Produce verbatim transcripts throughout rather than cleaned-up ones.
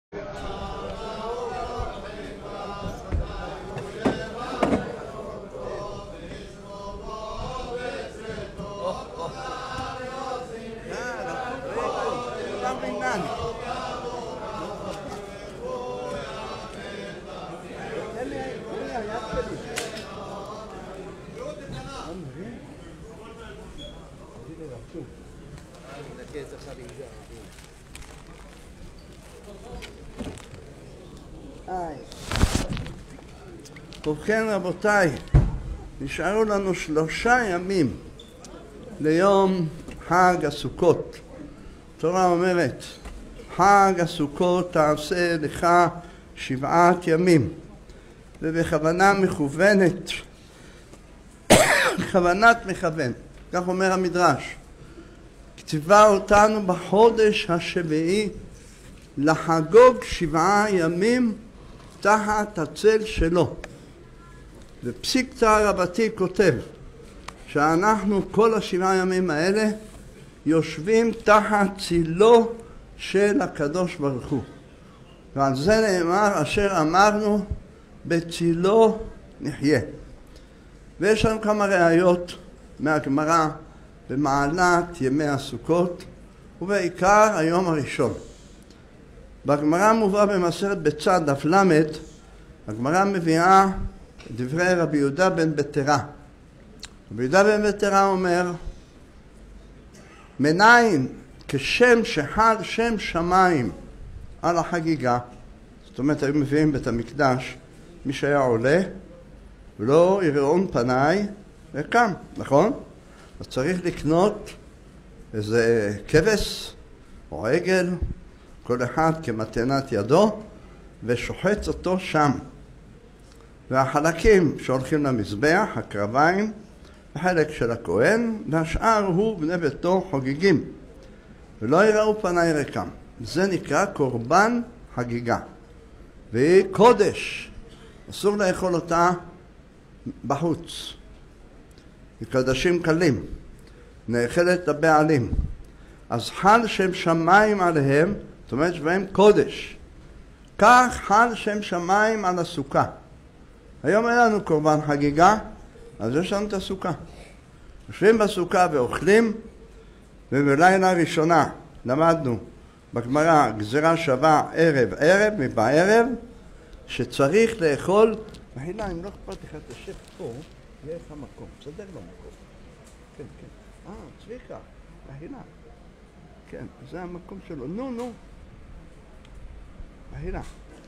ובכן רבותיי, נשארו לנו שלושה ימים ליום חג הסוכות. התורה אומרת, חג הסוכות תעשה לך שבעת ימים, ובכוונה מכוונת, כוונת מכוון, כך אומר המדרש, כתיבה אותנו בחודש השביעי לחגוג שבעה ימים תחת הצל שלו. ופסיקתא רבתי כותב שאנחנו כל השבעה ימים האלה יושבים תחת צילו של הקדוש ברוך הוא, ועל זה נאמר אשר אמרנו בצילו נחיה. ויש לנו כמה ראיות מהגמרא במעלת ימי הסוכות, ובעיקר היום הראשון. בגמרא מובא במסכת ביצה דף למד, הגמרא מביאה דברי רבי יהודה בן בתרא. רבי יהודה בן בתרא אומר, מניין כשם שחל שם שמיים על החגיגה, זאת אומרת היו מביאים בית המקדש מי שהיה עולה ולא יראון פניי וקם, נכון? אז צריך לקנות איזה כבש או עגל, כל אחד כמתנת ידו, ושוחץ אותו שם. והחלקים שהולכים למזבח, הקרביים, החלק של הכהן, והשאר הוא בני ביתו חוגגים, ולא יראו פניי ריקם. זה נקרא קורבן חגיגה, והיא קודש, אסור לאכול אותה בחוץ. היא קדשים קלים, נאכלת הבעלים. אז חל שם שמיים עליהם, זאת אומרת שבהם קודש. כך חל שם שמיים על הסוכה. היום אין לנו קורבן חגיגה, אז יש לנו את הסוכה. יושבים בסוכה ואוכלים, ובלילה ראשונה למדנו בגמרא גזירה שווה ערב ערב מבערב, שצריך לאכול. מחילה, אם לא אכפת לך תשב פה, יהיה לך מקום, תסדר לו מקום. כן, כן. אה, צביקה, מחילה. כן, זה המקום שלו. נו, נו. מחילה.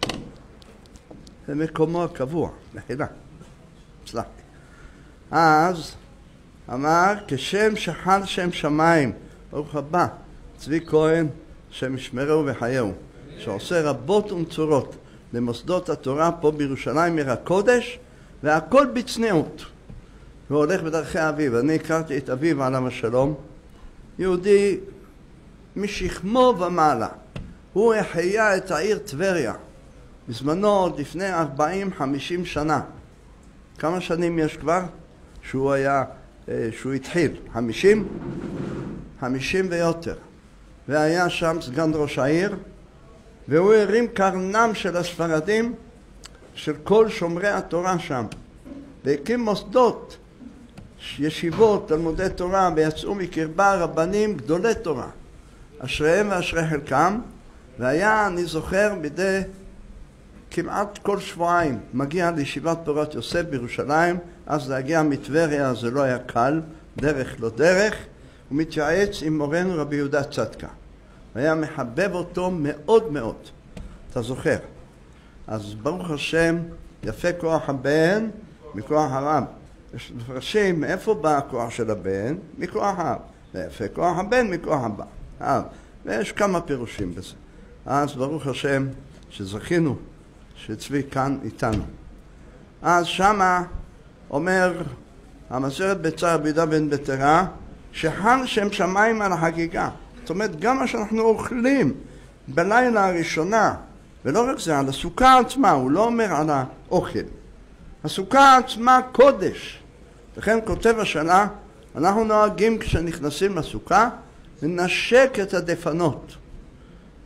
זה מקומו הקבוע, מחילה. סלח. אז אמר, כשם שחל שם שמיים, ברוך הבא, צבי כהן, שם ישמרהו וחייהו, שעושה רבות ונצורות למוסדות התורה פה בירושלים עיר הקודש, והכל בצניעות. הוא הולך בדרכי אביו. אני הכרתי את אביו עליו השלום, יהודי משכמו ומעלה. הוא החיה את העיר טבריה בזמנו עוד לפני ארבעים חמישים שנה. כמה שנים יש כבר שהוא היה, שהוא התחיל? חמישים? חמישים ויותר. והיה שם סגן ראש העיר, והוא הרים קרנם של הספרדים, של כל שומרי התורה שם, והקים מוסדות, ישיבות, תלמודי תורה, ויצאו מקרבה רבנים גדולי תורה, אשריהם ואשרי חלקם. והיה, אני זוכר, בידי כמעט כל שבועיים מגיע לישיבת תורת יוסף בירושלים. אז להגיע מטבריה זה לא היה קל, דרך לא דרך. הוא מתייעץ עם מורנו רבי יהודה צדקה, והיה מחבב אותו מאוד מאוד, אתה זוכר. אז ברוך השם, יפה כוח הבן מכוח הרב. יש מפרשים מאיפה בא הכוח של הבן? מכוח האב. ויפה כוח הבן מכוח האב. ויש כמה פירושים בזה. אז ברוך השם שזכינו שצבי כאן איתנו. אז שמה אומר המסכת ביצה רבי יהודה בן בתרא, שחל שם שמיים על החגיגה. זאת אומרת, גם מה שאנחנו אוכלים בלילה הראשונה, ולא רק זה, על הסוכה עצמה, הוא לא אומר על האוכל. הסוכה עצמה קודש. לכן כותב השנה, אנחנו נוהגים כשנכנסים לסוכה, לנשק את הדפנות.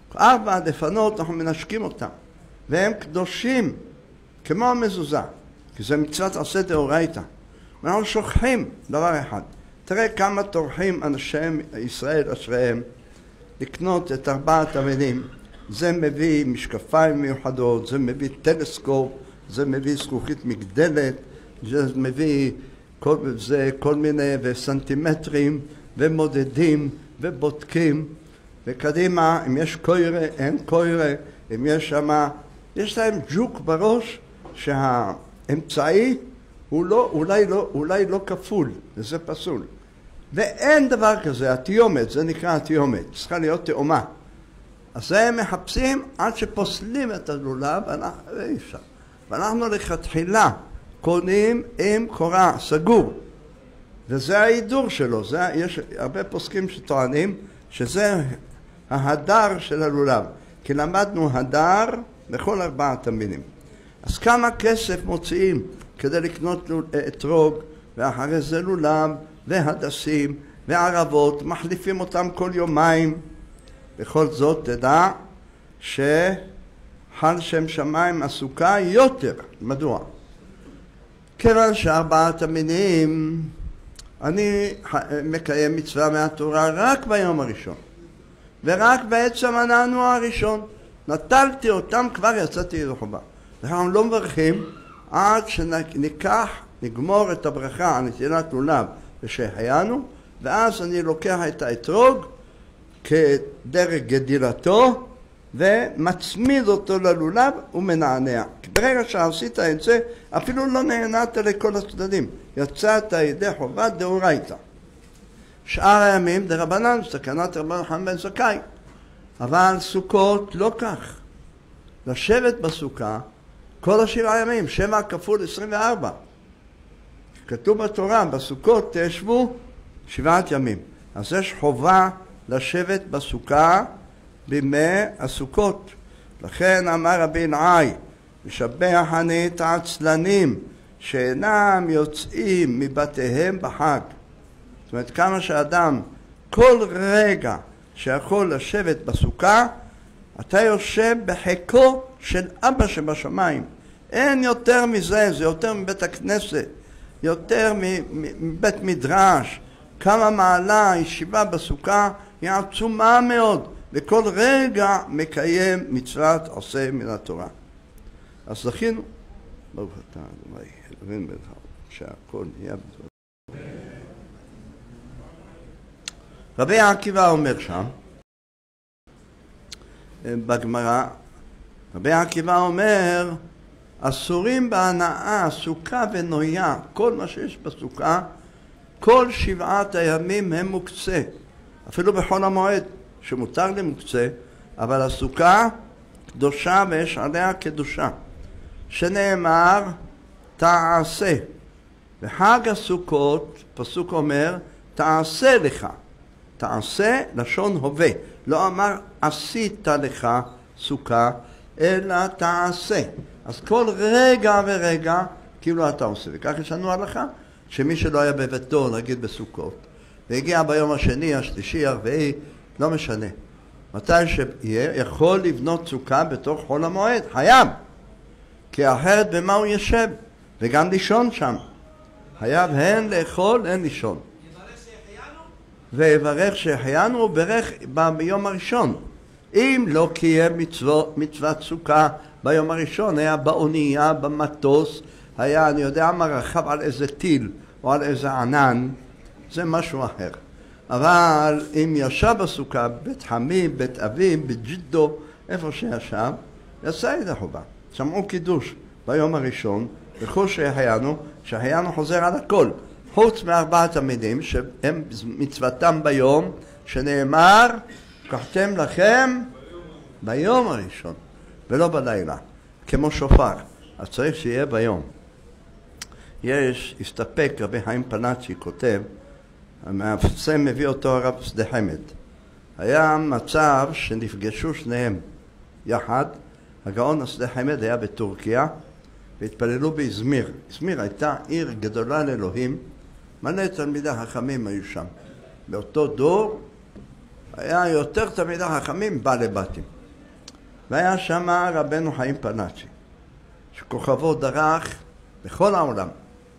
ארבע דפנות אנחנו מנשקים אותם, והם קדושים כמו המזוזה, כי זה מצוות עשה דאורייתא. ואנחנו שוכחים דבר אחד. תראה כמה טורחים אנשי ישראל אשריהם לקנות את ארבעת המינים. זה מביא משקפיים מיוחדות, זה מביא טלסקופ, זה מביא זכוכית מגדלת, זה מביא כל, זה כל מיני וסנטימטרים ומודדים ובודקים, וקדימה אם יש קוירה, אין קוירה, אם יש שמה, יש להם ג'וק בראש שהאמצעי הוא לא, אולי לא, אולי לא כפול, וזה פסול. ואין דבר כזה, התיומת, זה נקרא התיומת, צריכה להיות תאומה. אז הם מחפשים עד שפוסלים את הלולב, ואנחנו, אי אפשר. ואנחנו לכתחילה קונים עם קורה, סגור. וזה ההידור שלו, זה, יש הרבה פוסקים שטוענים שזה ההדר של הלולב. כי למדנו הדר בכל ארבעת המינים. אז כמה כסף מוציאים כדי לקנות אתרוג, ואחרי זה לולב, והדסים, וערבות, מחליפים אותם כל יומיים. בכל זאת תדע שחל שם שמיים עסוקה יותר. מדוע? כיוון שארבעת המינים, אני מקיים מצווה מהתורה רק ביום הראשון, ורק בעצם עננו הראשון. נטלתי אותם, כבר יצאתי ידי חובה. אנחנו לא מברכים עד שניקח, נגמור את הברכה על נטילת לולב ושהחיינו, ואז אני לוקח את האתרוג כדרך גדילתו ומצמיד אותו ללולב ומנענע. ברגע שעשית את זה, אפילו לא נהנעת לכל הצדדים, יצאת ידי חובה דאורייתא. שאר הימים דרבנן, סכנת רבן חנן בן זכאי. אבל סוכות לא כך. לשבת בסוכה כל השבעה ימים, שבע כפול עשרים וארבע. כתוב בתורה, בסוכות תשבו שבעת ימים. אז יש חובה לשבת בסוכה בימי הסוכות. לכן אמר רבי נעי, משבח אני את העצלנים שאינם יוצאים מבתיהם בחג. זאת אומרת, כמה שאדם כל רגע שיכול לשבת בסוכה, אתה יושב בחיקו של אבא שבשמיים. אין יותר מזה, זה יותר מבית הכנסת, יותר מבית מדרש. כמה מעלה הישיבה בסוכה היא עצומה מאוד, וכל רגע מקיים מצוות עושה מן התורה. אז זכינו, ברוך אתה אדוני אלוהינו מלך העולם, שהכל יהיה בדברו. רבי עקיבא אומר שם, בגמרא, רבי עקיבא אומר, אסורים בהנאה, סוכה ונויה, כל מה שיש בסוכה, כל שבעת הימים הם מוקצה. אפילו בחול המועד, שמותר לי מוקצה, אבל הסוכה קדושה ויש עליה קדושה. שנאמר, תעשה. וחג הסוכות, פסוק אומר, תעשה לך. תעשה לשון הווה. לא אמר עשית לך סוכה, אלא תעשה. אז כל רגע ורגע, כאילו אתה עושה. וכך יש לנו הלכה, שמי שלא היה בביתו, נגיד בסוכות, והגיע ביום השני, השלישי, הרביעי, לא משנה. מתי שיהיה, יכול לבנות סוכה בתוך חול המועד, חייב. כי אחרת במה הוא ישב, וגם לישון שם. חייב הן לאכול, הן לישון. ויברך שהחיינו הוא ברך ביום הראשון. אם לא קיים מצוות, מצוות סוכה ביום הראשון, היה באונייה, במטוס, היה, אני יודע מה, רכב על איזה טיל או על איזה ענן, זה משהו אחר. אבל אם ישב בסוכה, בית חמים, בית אבים, בג'ידו, איפה שישב, יצא ידי חובה. שמעו קידוש ביום הראשון, וכל שהחיינו, שהחיינו חוזר על הכל. חוץ מארבעת המינים שהם מצוותם ביום, שנאמר, קחתם לכם ביום הראשון, ולא בלילה, כמו שופר. אז צריך שיהיה ביום. יש, הסתפק, רבי חיים פלאצ'י כותב, המאפסם מביא אותו הרב שדה חמד. היה מצב שנפגשו שניהם יחד, הגאון השדה חמד היה בטורקיה, והתפללו באזמיר. אזמיר הייתה עיר גדולה לאלוהים, מלא תלמידי חכמים היו שם. באותו דור היה יותר תלמידי חכמים בעלי בתים. והיה שם רבנו חיים פלאצ'י, שכוכבו דרך בכל העולם.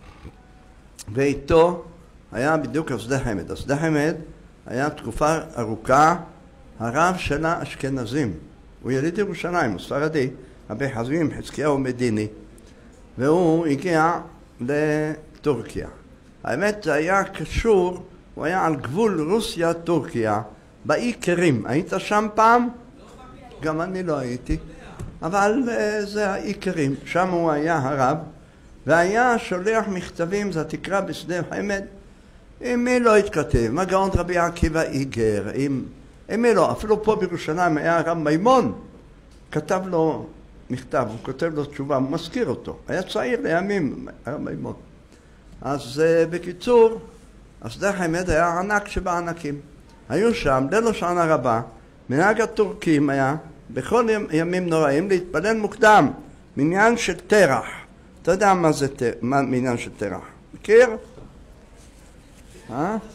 ואיתו היה בדיוק השדה חמד. השדה חמד היה תקופה ארוכה הרב של האשכנזים. הוא יליד ירושלים, הוא ספרדי, רבי חזבים חזקיהו מדיני, והוא הגיע לטורקיה. האמת זה היה קשור, הוא היה על גבול רוסיה-טורקיה, באי קרים. היית שם פעם? גם אני לא הייתי, אבל זה האי קרים, שם הוא היה הרב, והיה שולח מכתבים, זה תקרא בשדה חמד, עם מי לא התכתב, מגאון רבי עקיבא איגר, עם, עם מי לא, אפילו פה בירושלים היה הרב מימון, כתב לו מכתב, הוא כותב לו תשובה, הוא מזכיר אותו, היה צעיר לימים, הרב מימון. אז בקיצור, השדה חמד היה ענק שבענקים. היו שם, ליל השנה רבה, מנהג הטורקים היה, בכל ימים נוראים, להתפלל מוקדם, מניין של תרח. אתה יודע מה זה מה, מניין של תרח? מכיר? אה?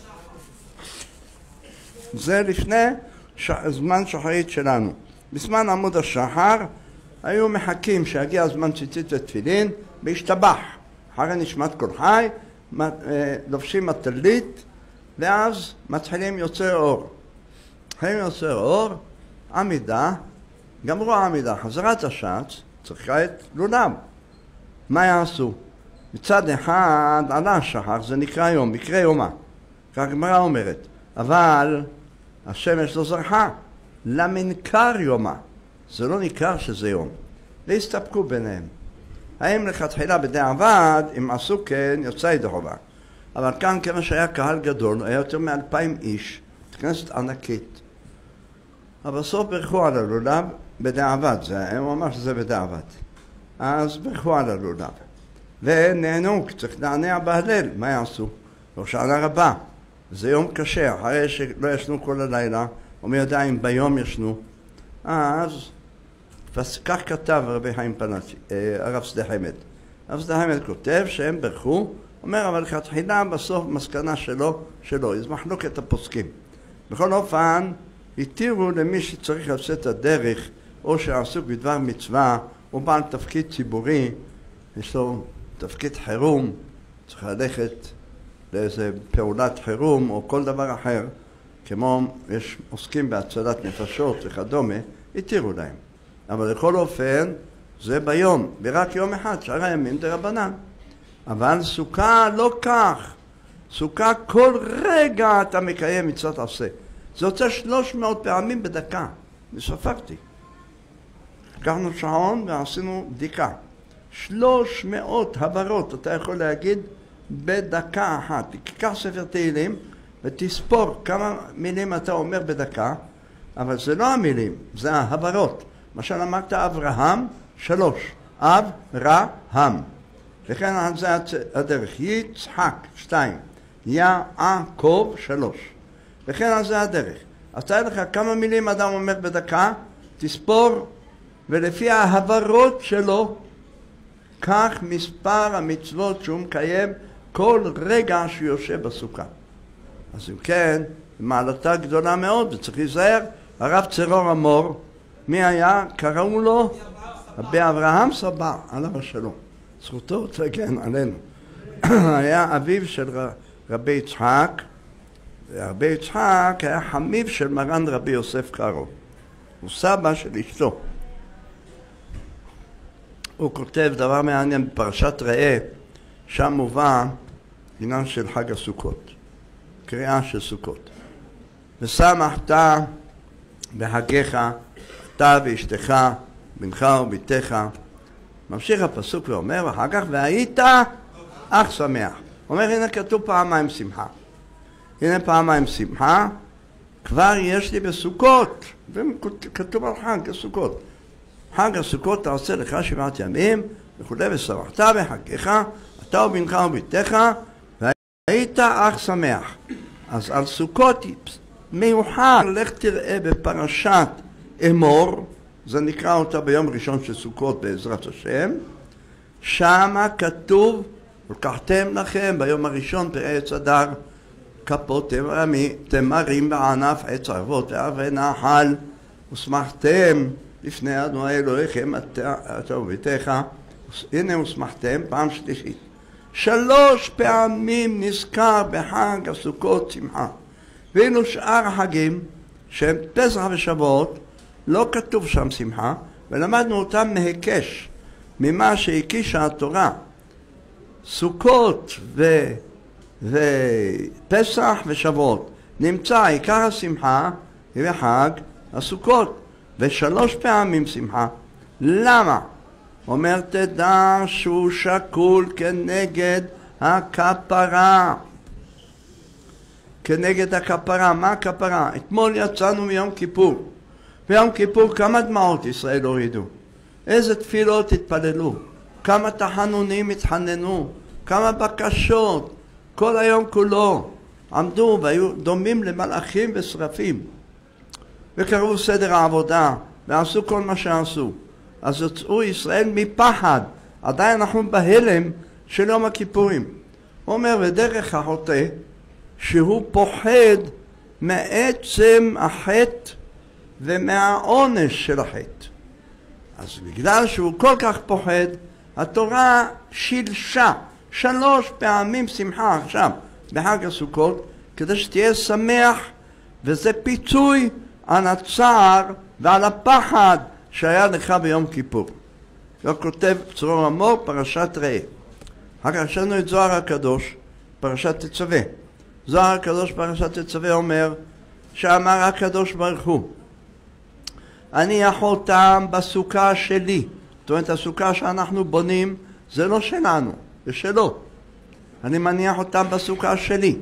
זה לפני ש... זמן שחרית שלנו. בזמן עמוד השחר היו מחכים שיגיע הזמן ציצית ותפילין והשתבח. אחרי נשמת כל חי, לובשים מטלית, ואז מתחילים יוצא אור. מתחילים יוצא אור, עמידה, גמרו העמידה, חזרת השץ, צריכה את לולב. מה יעשו? מצד אחד עלה השחר, זה נקרא יום, מקרה יומה. כך הגמרא אומרת, אבל השמש לא זרחה, למנכר יומה. זה לא ניכר שזה יום. והסתפקו ביניהם. האם לכתחילה בדיעבד, אם עשו כן, יוצא ידי חובה. אבל כאן כמה שהיה קהל גדול, היה יותר מאלפיים איש, כנסת ענקית. אבל בסוף ברכו על הלולב בדיעבד, זה, הוא אמר שזה בדיעבד. אז ברכו על הלולב. ונהנו, צריך לענע בהלל, מה יעשו? ראש הענה רבה. זה יום קשה, אחרי שלא ישנו כל הלילה, ומי יודע אם ביום ישנו. אז, כך כתב רבי חיים פלאצ'י, הרב שדה חמד. הרב שדה חמד כותב שהם ברכו, אומר אבל כתחילה בסוף מסקנה שלו, שלו, יש מחלוקת הפוסקים. בכל אופן, התירו למי שצריך לעשות את הדרך, או שעסוק בדבר מצווה, או בעל תפקיד ציבורי, יש לו תפקיד חירום, צריך ללכת לאיזה פעולת חירום, או כל דבר אחר, כמו יש עוסקים בהצלת נפשות וכדומה, התירו להם. אבל לכל אופן, זה ביום, ורק יום אחד, שאר הימים דרבנן. אבל סוכה לא כך. סוכה כל רגע אתה מקיים מצוות עשה. זה יוצא שלוש מאות פעמים בדקה. וספרתי. לקחנו שעון ועשינו בדיקה. שלוש מאות הברות, אתה יכול להגיד, בדקה אחת. תיקח ספר תהילים ותספור כמה מילים אתה אומר בדקה, אבל זה לא המילים, זה ההברות. למשל אמרת אברהם, שלוש. אברהם. וכן על זה הדרך. יצחק, שתיים. יעקב, שלוש. וכן על זה הדרך. אז תראה לך כמה מילים אדם אומר בדקה, תספור, ולפי ההברות שלו, כך מספר המצוות שהוא מקיים כל רגע שהוא יושב בסוכה. אז אם כן, מעלתה גדולה מאוד, וצריך להיזהר. הרב צרור אמור, מי היה? קראו לו? רבי אברהם סבא, עליו השלום. זכותו תגן עלינו. היה אביו של רבי יצחק, ורבי יצחק היה חמיב של מרן רבי יוסף קארו. הוא סבא של אשתו. הוא כותב דבר מעניין בפרשת ראה, שם מובא עניין של חג הסוכות, קריאה של סוכות. ושמחת בהגיך, אתה ואשתך, בנך וביתך. ממשיך הפסוק ואומר, ואחר כך, והיית אך שמח. אומר, הנה כתוב פעמיים שמחה. הנה פעמיים שמחה, כבר יש לי בסוכות, וכתוב על חג הסוכות. חג הסוכות אתה עושה לך שבעת ימים, וכו' ושמחת בחגיך, אתה ובנך וביתך, והיית אך שמח. אז על סוכות מיוחד, לך תראה בפרשת אמור, זה נקרא אותה ביום ראשון של סוכות בעזרת השם, שמה כתוב, לקחתם לכם ביום הראשון פרעי עץ אדר, כפות תמרים בענף עץ ערבות וערבי נחל, ושמחתם לפני אדוני אלוהיכם אתה וביתך, הנה הוסמכתם פעם שלישית. שלוש פעמים נזכר בחג הסוכות שמחה. ואילו שאר החגים שהם פסח ושבועות לא כתוב שם שמחה, ולמדנו אותם מהיקש ממה שהקישה התורה. סוכות ו... ופסח ושבועות נמצא עיקר השמחה בחג הסוכות, ושלוש פעמים שמחה. למה? אומר תדע שהוא שקול כנגד הכפרה. כנגד הכפרה. מה הכפרה? אתמול יצאנו מיום כיפור. ביום כיפור כמה דמעות ישראל הורידו? איזה תפילות התפללו? כמה תחנונים התחננו? כמה בקשות? כל היום כולו עמדו והיו דומים למלאכים ושרפים. וקראו סדר העבודה ועשו כל מה שעשו. אז יצאו ישראל מפחד. עדיין אנחנו בהלם של יום הכיפורים. הוא אומר בדרך החוטא שהוא פוחד מעצם החטא ומהעונש של החטא. אז בגלל שהוא כל כך פוחד, התורה שילשה שלוש פעמים שמחה עכשיו בחג הסוכות, כדי שתהיה שמח, וזה פיצוי על הצער ועל הפחד שהיה לך ביום כיפור. לא כותב צרור המור, פרשת ראה. אחר כך יש לנו את זוהר הקדוש, פרשת תצווה. זוהר הקדוש פרשת תצווה אומר שאמר הקדוש ברוך הוא, אני החותם בסוכה שלי. זאת אומרת, הסוכה שאנחנו בונים זה לא שלנו, זה שלו. אני מניח אותם בסוכה שלי.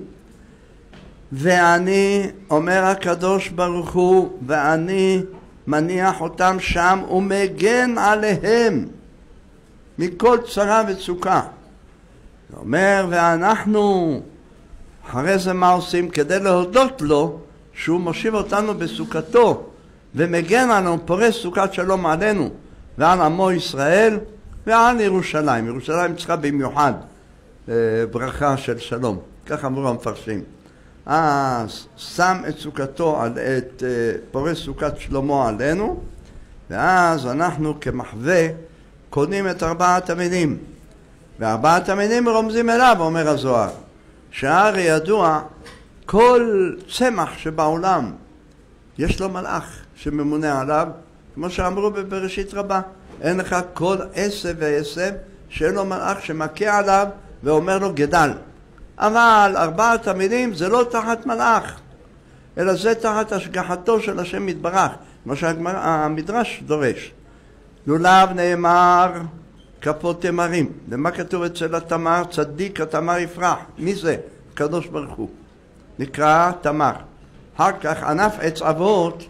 ואני, אומר הקדוש ברוך הוא, ואני מניח אותם שם ומגן עליהם מכל צרה וצוקה. זה אומר, ואנחנו אחרי זה מה עושים? כדי להודות לו שהוא מושיב אותנו בסוכתו ומגן עלינו, פורס סוכת שלום עלינו ועל עמו ישראל ועל ירושלים. ירושלים צריכה במיוחד ברכה של שלום, כך אמרו המפרשים. אז שם את סוכתו, את פורס סוכת שלמה עלינו, ואז אנחנו כמחווה קונים את ארבעת המינים, וארבעת המינים רומזים אליו, אומר הזוהר, שהרי ידוע כל צמח שבעולם יש לו מלאך שממונה עליו, כמו שאמרו בבראשית רבה, אין לך כל עשב ועשב שאין לו מלאך שמכה עליו ואומר לו גדל. אבל ארבעת המינים זה לא תחת מלאך, אלא זה תחת השגחתו של השם יתברך, כמו שהמדרש דורש. לולב נאמר כפות תמרים. ומה כתוב אצל התמר? צדיק התמר יפרח. מי זה? הקדוש ברוך הוא. נקרא תמר. אחר כך ענף עץ אבות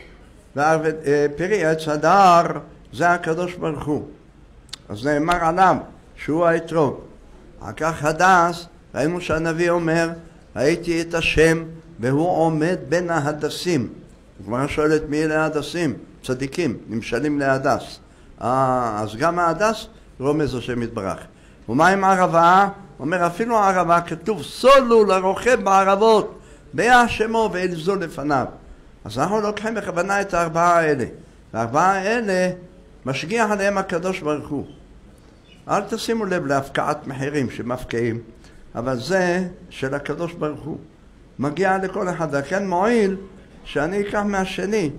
ופרי עץ הדר, זה הקדוש ברוך הוא. אז נאמר עליו שהוא האתרוג. אחר כך הדס, ראינו שהנביא אומר, ראיתי את השם והוא עומד בין ההדסים. כבר שואלת מי אלה ההדסים? צדיקים, נמשלים להדס. אה, אז גם ההדס רומז השם יתברך. ומה עם ערבה? אומר אפילו ערבה כתוב סולו לרוכב בערבות ביה שמו ואלזו לפניו. אז אנחנו לוקחים בכוונה את הארבעה האלה. הארבעה האלה משגיח עליהם הקדוש ברוך הוא. אל תשימו לב להפקעת מחירים שמפקעים, אבל זה של הקדוש ברוך הוא. מגיע לכל אחד, וכן מועיל שאני אקח מהשני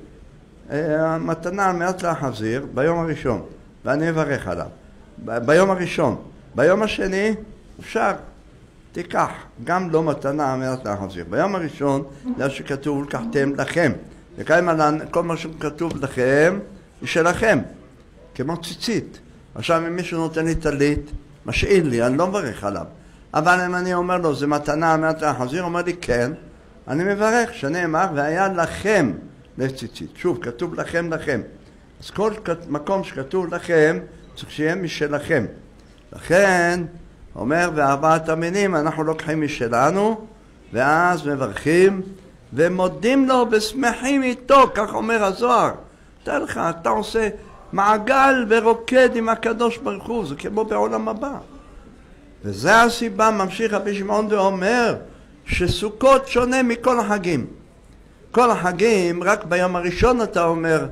מתנה על מנת להחזיר ביום הראשון, ואני אברך עליו. ביום הראשון. ביום השני אפשר, תיקח, גם לא מתנה על מנת להחזיר. ביום הראשון זה שכתוב לקחתם לכם. וכאן כל מה שכתוב לכם היא שלכם, כמו ציצית. עכשיו אם מישהו נותן לי טלית, משאיל לי, אני לא מברך עליו. אבל אם אני אומר לו, זה מתנה על מנת להחזיר, אומר לי כן, אני מברך, שנאמר, והיה לכם לציצית. שוב, כתוב לכם לכם. אז כל מקום שכתוב לכם, צריך שיהיה משלכם. לכן, אומר, וארבעת המינים, אנחנו לוקחים משלנו, ואז מברכים, ומודים לו ושמחים איתו, כך אומר הזוהר. תראה לך, אתה עושה מעגל ורוקד עם הקדוש ברוך הוא, זה כמו בעולם הבא. וזה הסיבה, ממשיך רבי שמעון ואומר, שסוכות שונה מכל החגים. כל החגים, רק ביום הראשון אתה אומר,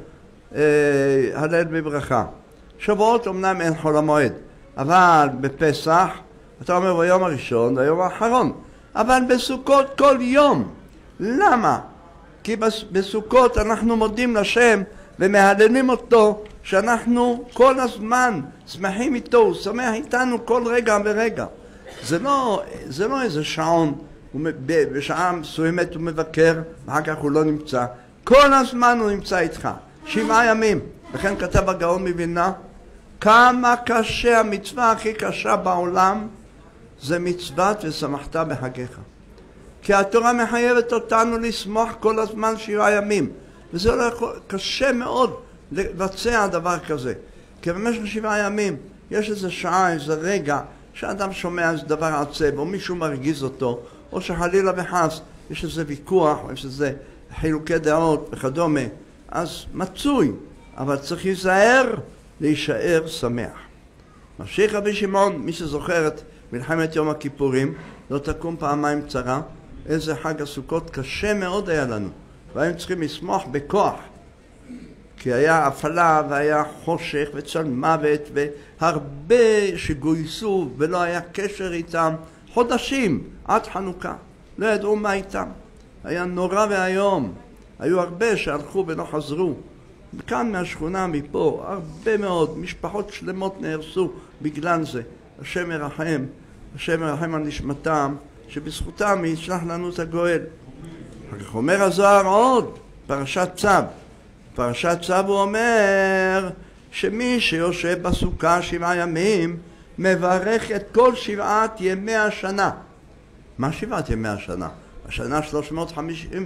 הלל בברכה. שבועות אמנם אין חול המועד, אבל בפסח אתה אומר ביום הראשון והיום האחרון, אבל בסוכות כל יום. למה? כי בסוכות אנחנו מודים לשם ומהללים אותו, שאנחנו כל הזמן שמחים איתו, הוא שמח איתנו כל רגע ורגע. זה לא, זה לא איזה שעון, בשעה מסוימת הוא מבקר ואחר כך הוא לא נמצא. כל הזמן הוא נמצא איתך, שבעה ימים. לכן כתב הגאון מווילנה, כמה קשה, המצווה הכי קשה בעולם זה מצוות ושמחת בחגיך. כי התורה מחייבת אותנו לשמוח כל הזמן שבעה ימים, וזה לא יכול, קשה מאוד לבצע דבר כזה. כי במשך שבעה ימים יש איזה שעה, איזה רגע, שאדם שומע איזה דבר עצב, או מישהו מרגיז אותו, או שחלילה וחס יש איזה ויכוח, או יש איזה חילוקי דעות וכדומה, אז מצוי, אבל צריך להיזהר, להישאר שמח. ממשיך רבי שמעון, מי שזוכר את מלחמת יום הכיפורים, לא תקום פעמיים צרה, איזה חג הסוכות קשה מאוד היה לנו, והיינו צריכים לשמוח בכוח, כי היה הפעלה והיה חושך וצל מוות והרבה שגויסו ולא היה קשר איתם חודשים עד חנוכה, לא ידעו מה איתם, היה נורא והיום, היו הרבה שהלכו ולא חזרו, וכאן מהשכונה מפה הרבה מאוד משפחות שלמות נהרסו בגלל זה. השם ירחם, השם ירחם על נשמתם, שבזכותם ישלח לנו את הגואל. אומר הזוהר עוד, פרשת צו. פרשת צו הוא אומר שמי שיושב בסוכה שבעה ימים מברך את כל שבעת ימי השנה. מה שבעת ימי השנה? השנה שלוש מאות חמישים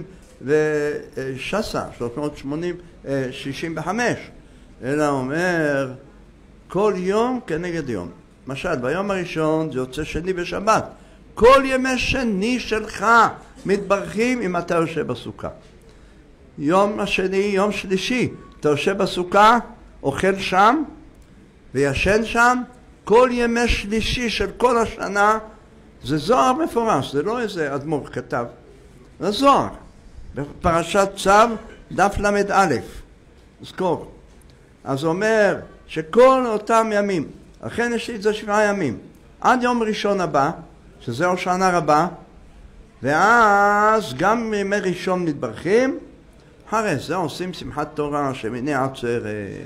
ושש, שלוש מאות שישים וחמש. אלא אומר כל יום כנגד יום. למשל, ביום הראשון זה יוצא שני בשבת. כל ימי שני שלך מתברכים אם אתה יושב בסוכה. יום השני, יום שלישי, אתה יושב בסוכה, אוכל שם וישן שם. כל ימי שלישי של כל השנה זה זוהר מפורש, זה לא איזה אדמו"ר כתב, זה זוהר. בפרשת צו, דף למד א', זכור. אז אומר שכל אותם ימים, לכן יש לי את זה שבעה ימים, עד יום ראשון הבא, שזה השנה רבה, ואז גם ימי ראשון מתברכים, אחרי זה עושים שמחת תורה, שמיני עצרת.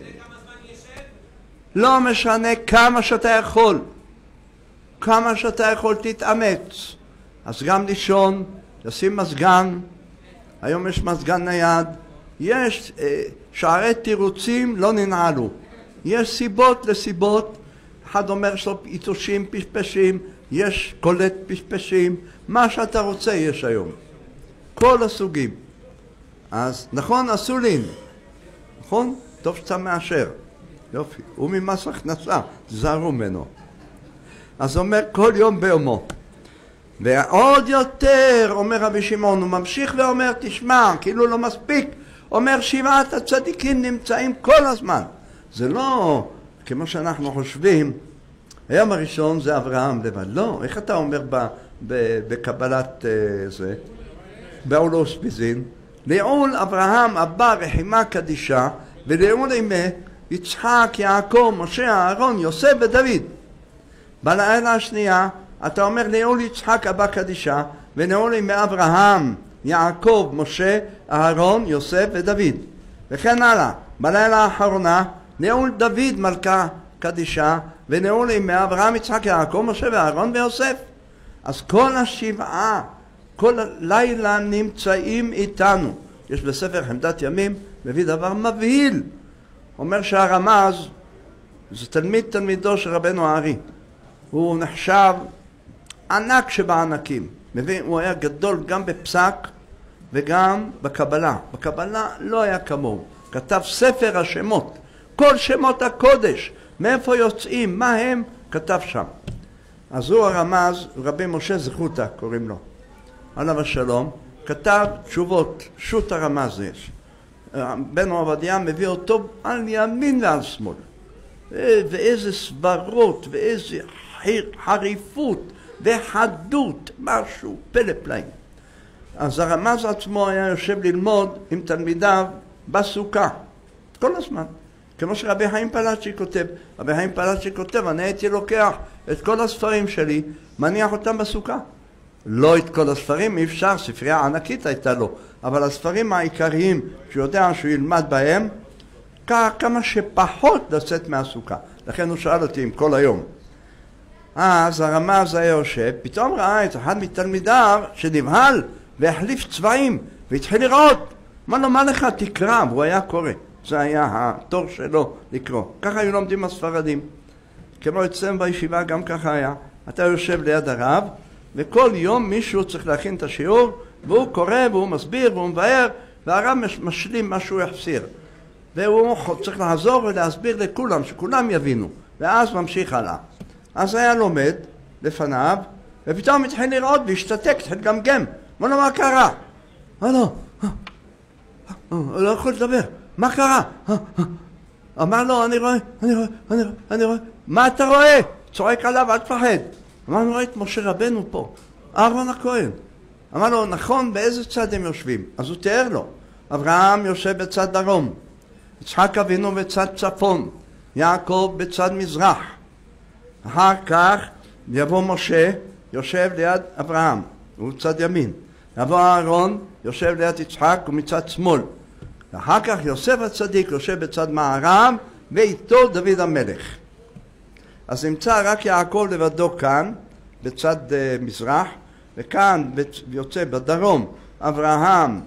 לא משנה כמה שאתה יכול, כמה שאתה יכול תתאמץ. אז גם לישון, לשים מזגן, היום יש מזגן נייד, יש אה, שערי תירוצים לא ננעלו, יש סיבות לסיבות, אחד אומר שלו יתושים פשפשים, יש קולט פשפשים, מה שאתה רוצה יש היום, כל הסוגים. אז נכון, אסולין, נכון? טוב שאתה מאשר, יופי, הוא ממס הכנסה, זרו ממנו. אז אומר כל יום ביומו. ועוד יותר, אומר רבי שמעון, הוא ממשיך ואומר, תשמע, כאילו לא מספיק, אומר שבעת הצדיקים נמצאים כל הזמן. זה לא כמו שאנחנו חושבים, היום הראשון זה אברהם לבד. לא, איך אתה אומר ב, ב, בקבלת uh, זה? באולוס ביזין, לעול אברהם אבא רחימה קדישה, ולעול אימה יצחק, יעקב, משה, אהרון, יוסף ודוד. בלילה השנייה אתה אומר לעול יצחק אבא קדישה, ולעול אימה אברהם, יעקב, משה, אהרון, יוסף ודוד. וכן הלאה. בלילה האחרונה לעול דוד מלכה קדישה, ונעול עם אברהם, יצחק, יעקב, משה ואהרון ויוסף. אז כל השבעה, כל הלילה נמצאים איתנו. יש בספר חמדת ימים, מביא דבר מבהיל. אומר שהרמז, זה תלמיד תלמידו של רבנו הארי. הוא נחשב ענק שבענקים. מביא, הוא היה גדול גם בפסק וגם בקבלה. בקבלה לא היה כמוהו. כתב ספר השמות. כל שמות הקודש. מאיפה יוצאים, מה הם, כתב שם. אז הוא הרמז, רבי משה זכותה קוראים לו, עליו השלום, כתב תשובות, שו"ת הרמז יש. בן עובדיה מביא אותו על ימין ועל שמאל. ואיזה סברות, ואיזה חריפות, וחדות, משהו, פלא פלאים. אז הרמז עצמו היה יושב ללמוד עם תלמידיו בסוכה. כל הזמן. כמו שרבי חיים פלאצ'י כותב. רבי חיים פלאצ'י כותב, אני הייתי לוקח את כל הספרים שלי, מניח אותם בסוכה. לא את כל הספרים, אי אפשר, ספרייה ענקית הייתה לו, אבל הספרים העיקריים שהוא יודע שהוא ילמד בהם, כמה שפחות לצאת מהסוכה. לכן הוא שאל אותי עם כל היום. אז הרמ"ז היה יושב, פתאום ראה את אחד מתלמידיו שנבהל והחליף צבעים והתחיל לראות. מה לו, מה לך, תקרא, והוא היה קורא. זה היה התור שלו לקרוא. ככה היו לומדים הספרדים. כמו אצלם בישיבה גם ככה היה. אתה יושב ליד הרב, וכל יום מישהו צריך להכין את השיעור, והוא קורא והוא מסביר והוא מבאר, והרב משלים מה שהוא יחסיר. והוא צריך לעזור ולהסביר לכולם, שכולם יבינו, ואז ממשיך הלאה. אז היה לומד לפניו, ופתאום התחיל לראות והשתתק, התחיל לגמגם. מה לו, מה קרה? מה לא? הוא לא יכול לדבר. מה קרה? אמר לו, אני רואה, אני רואה, אני רואה, אני רואה. מה אתה רואה? צועק עליו, אל תפחד. אמר לו, רואה את משה רבנו פה, אהרון הכהן. אמר לו, נכון, באיזה צד הם יושבים? אז הוא תיאר לו. אברהם יושב בצד דרום, יצחק אבינו בצד צפון, יעקב בצד מזרח. אחר כך יבוא משה, יושב ליד אברהם, הוא צד ימין. יבוא אהרון, יושב ליד יצחק ומצד שמאל. ואחר כך יוסף הצדיק יושב בצד מערב, ואיתו דוד המלך. אז נמצא רק יעקב לבדו כאן, בצד uh, מזרח, וכאן יוצא בדרום אברהם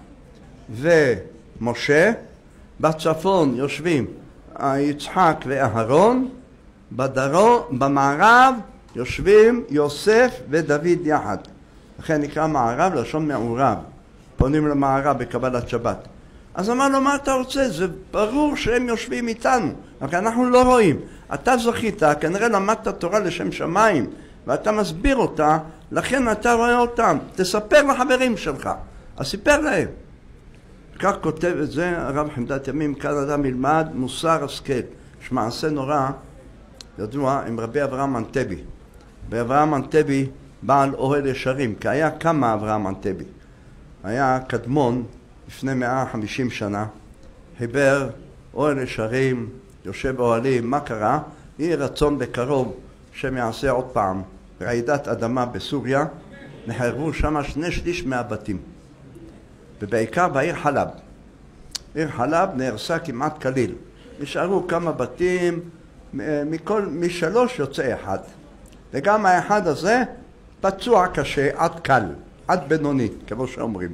ומשה, בצפון יושבים יצחק ואהרון, בדרום, במערב יושבים יוסף ודוד יחד. לכן נקרא מערב לשון מעורב, פונים למערב בקבלת שבת. אז אמר לו, מה אתה רוצה? זה ברור שהם יושבים איתנו, אבל אנחנו לא רואים. אתה זכית, כנראה למדת תורה לשם שמיים, ואתה מסביר אותה, לכן אתה רואה אותם. תספר לחברים שלך. אז סיפר להם. כך כותב את זה הרב חמדת ימים, כאן אדם ילמד מוסר השכל. יש מעשה נורא, ידוע, עם רבי אברהם אנטבי. רבי אברהם אנטבי בעל אוהל ישרים, כי היה כמה אברהם אנטבי. היה קדמון לפני מאה וחמישים שנה, חיבר אוהל ישרים, יושב באוהלים. מה קרה? יהי רצון בקרוב שהם יעשה עוד פעם רעידת אדמה בסוריה, נחרבו שם שני שליש מהבתים, ובעיקר בעיר חלב. עיר חלב נהרסה כמעט כליל, נשארו כמה בתים, מכל, משלוש יוצא אחד, וגם האחד הזה פצוע קשה עד קל, עד בינוני, כמו שאומרים.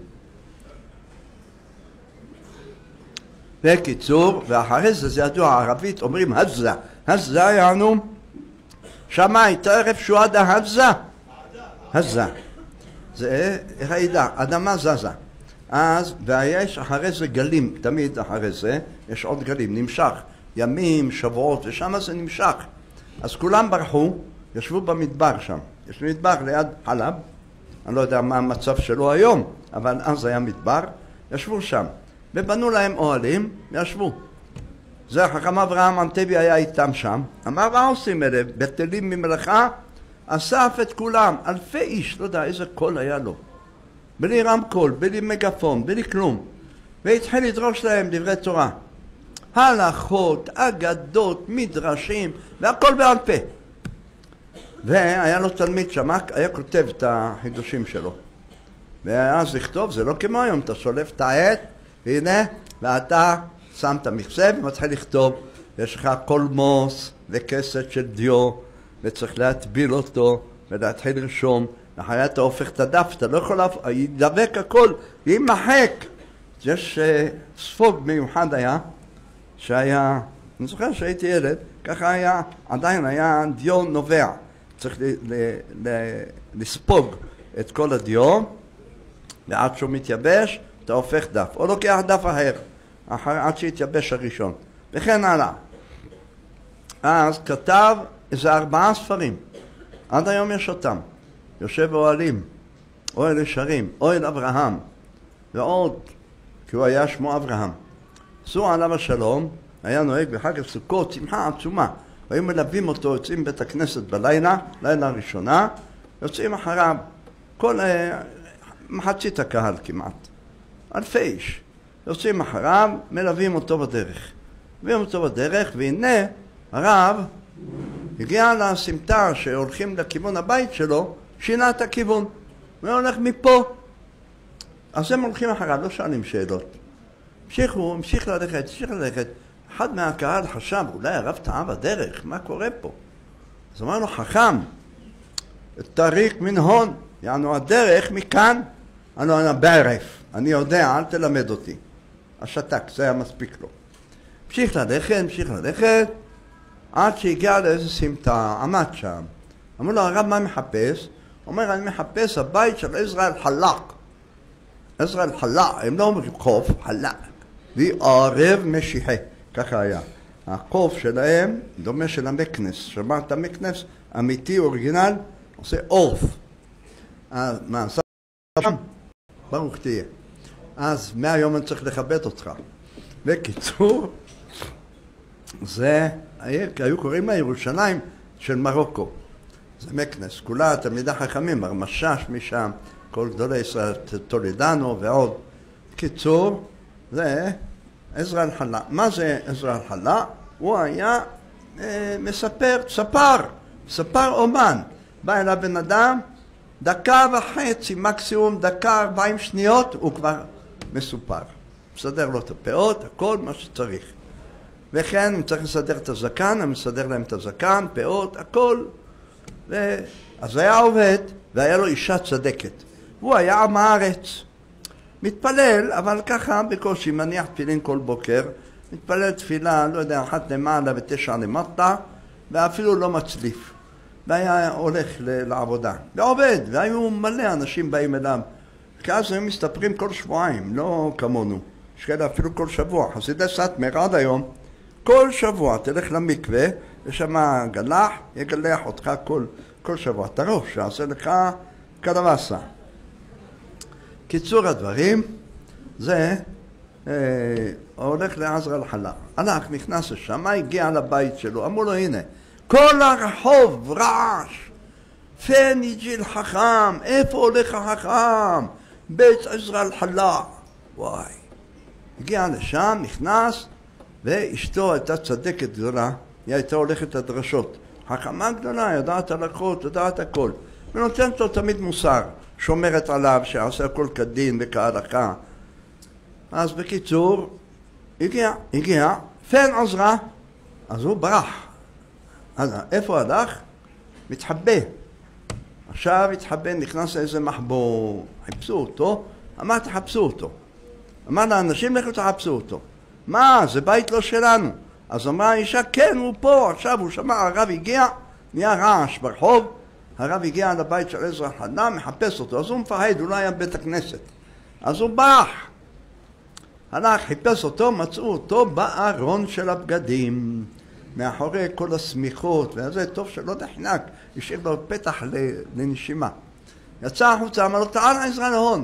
בקיצור, ואחרי זה זה ידוע, הערבית אומרים הזזה. הזזה יענו שמאי, תערף שועדה הזזה. הזזה. זה רעידה, אדמה זזה. אז, ויש אחרי זה גלים, תמיד אחרי זה יש עוד גלים, נמשך. ימים, שבועות, ושם זה נמשך. אז כולם ברחו, ישבו במדבר שם. יש מדבר ליד חלב, אני לא יודע מה המצב שלו היום, אבל אז היה מדבר, ישבו שם. ובנו להם אוהלים, ישבו. זה חכם אברהם אנטבי היה איתם שם. אמר, מה עושים אלה? בטלים ממלאכה, אסף את כולם, אלפי איש, לא יודע איזה קול היה לו. בלי רמקול, בלי מגפון, בלי כלום. והתחיל לדרוש להם דברי תורה. הלכות, אגדות, מדרשים, והכל בעל פה. והיה לו תלמיד שמק, היה כותב את החידושים שלו. ואז לכתוב, זה לא כמו היום, אתה שולף את העט, והנה, ואתה שם את המכסה ומתחיל לכתוב. יש לך קולמוס וכסת של דיו, וצריך להטביל אותו ולהתחיל לרשום. אחרי אתה הופך את הדף, אתה לא יכול להפוך, ידבק הכל, יימחק. יש uh, ספוג מיוחד היה, שהיה, אני זוכר שהייתי ילד, ככה היה, עדיין היה דיו נובע. צריך ל, ל, ל, לספוג את כל הדיו, ועד שהוא מתייבש, אתה הופך דף, או לוקח דף אחר, אחר, עד שהתייבש הראשון, וכן הלאה. אז כתב איזה ארבעה ספרים, עד היום יש אותם, יושב באוהלים, אוהל ישרים, אוהל אברהם, ועוד, כי הוא היה שמו אברהם. סור עליו השלום, היה נוהג בחג הסוכות, שמחה עצומה, והיו מלווים אותו, יוצאים בית הכנסת בלילה, לילה הראשונה, יוצאים אחריו, כל מחצית הקהל כמעט, אלפי איש, יוצאים אחריו, מלווים אותו בדרך. הביאו אותו בדרך, והנה הרב הגיע לסמטה שהולכים לכיוון הבית שלו, שינה את הכיוון, הוא הולך מפה. אז הם הולכים אחריו, לא שואלים שאלות. המשיכו, המשיך ללכת, המשיך ללכת. אחד מהקהל חשב, אולי הרב טעה בדרך, מה קורה פה? אז אמר לו, חכם, תריק מן הון, יענו הדרך מכאן, אני לא בערף, אני יודע, אל תלמד אותי. השתק, זה היה מספיק לו. המשיך ללכת, המשיך ללכת, עד שהגיע לאיזה סמטה, עמד שם. אמרו לו, הרב, מה מחפש? הוא אומר, אני מחפש הבית של עזרא אל-חלאק. עזרא אל-חלאק, הם לא אומרים חוף, חלאק. וערב משיחי, ככה היה. החוף שלהם דומה של המקנס. שמעת המקנס, אמיתי, אורגינל, עושה עורף. אז מה, עשה שם? ברוך תהיה. אז מהיום אני צריך לכבד אותך. בקיצור, זה, היו קוראים לה ירושלים של מרוקו. זה מקנס, כולה תלמידי חכמים, הרמשש משם, כל גדולי ישראל, טולדנו ועוד. בקיצור, זה עזרא אל-חלאק. מה זה עזרא אל-חלאק? הוא היה אה, מספר, ספר, ספר אומן. בא אליו בן אדם, דקה וחצי, מקסימום דקה ארבעים שניות, הוא כבר מסופר. מסדר לו את הפאות, הכל מה שצריך. וכן, אם צריך לסדר את הזקן, אני מסדר להם את הזקן, פאות, הכל. ו... אז היה עובד, והיה לו אישה צדקת. הוא היה עם הארץ. מתפלל, אבל ככה בקושי, מניח תפילין כל בוקר, מתפלל תפילה, לא יודע, אחת למעלה ותשע למטה, ואפילו לא מצליף. והיה הולך לעבודה. ועובד, והיו מלא אנשים באים אליו. כאז הם מסתפרים כל שבועיים, לא כמונו. יש כאלה אפילו כל שבוע. חסידי סאטמר עד היום, כל שבוע תלך למקווה, יש שם גלח, יגלח אותך כל, כל שבוע. תראו, שעשה לך קלווסה. קיצור הדברים, זה אה, הולך לעזרא אל-חלאק. הלך, נכנס לשם, הגיע לבית שלו, אמרו לו, הנה, כל הרחוב רעש, פן יג'יל חכם, איפה הולך החכם? בית עזרא אל-חלאק. וואי. הגיע לשם, נכנס, ואשתו הייתה צדקת גדולה, היא הייתה הולכת לדרשות. חכמה גדולה, יודעת הלכות, יודעת הכל. ונותנת לו תמיד מוסר, שומרת עליו, שעשה הכל כדין וכהלכה. אז בקיצור, הגיע, הגיע, פן עזרא, אז הוא ברח. אז איפה הלך? מתחבא. עכשיו התחבא, נכנס לאיזה מחבור, חיפשו אותו, אמר תחפשו אותו. אמר לאנשים, לכו תחפשו אותו. מה, זה בית לא שלנו. אז אמרה האישה, כן, הוא פה, עכשיו הוא שמע, הרב הגיע, נהיה רעש ברחוב, הרב הגיע לבית של עזרא אל-חלאק, מחפש אותו, אז הוא מפחד, הוא לא היה בבית הכנסת. אז הוא ברח. הלך, חיפש אותו, מצאו אותו בארון של הבגדים. מאחורי כל הסמיכות, וזה טוב שלא נחנק, השאיר לו פתח לנשימה. יצא החוצה, אמר לו, תעל עזרא להון.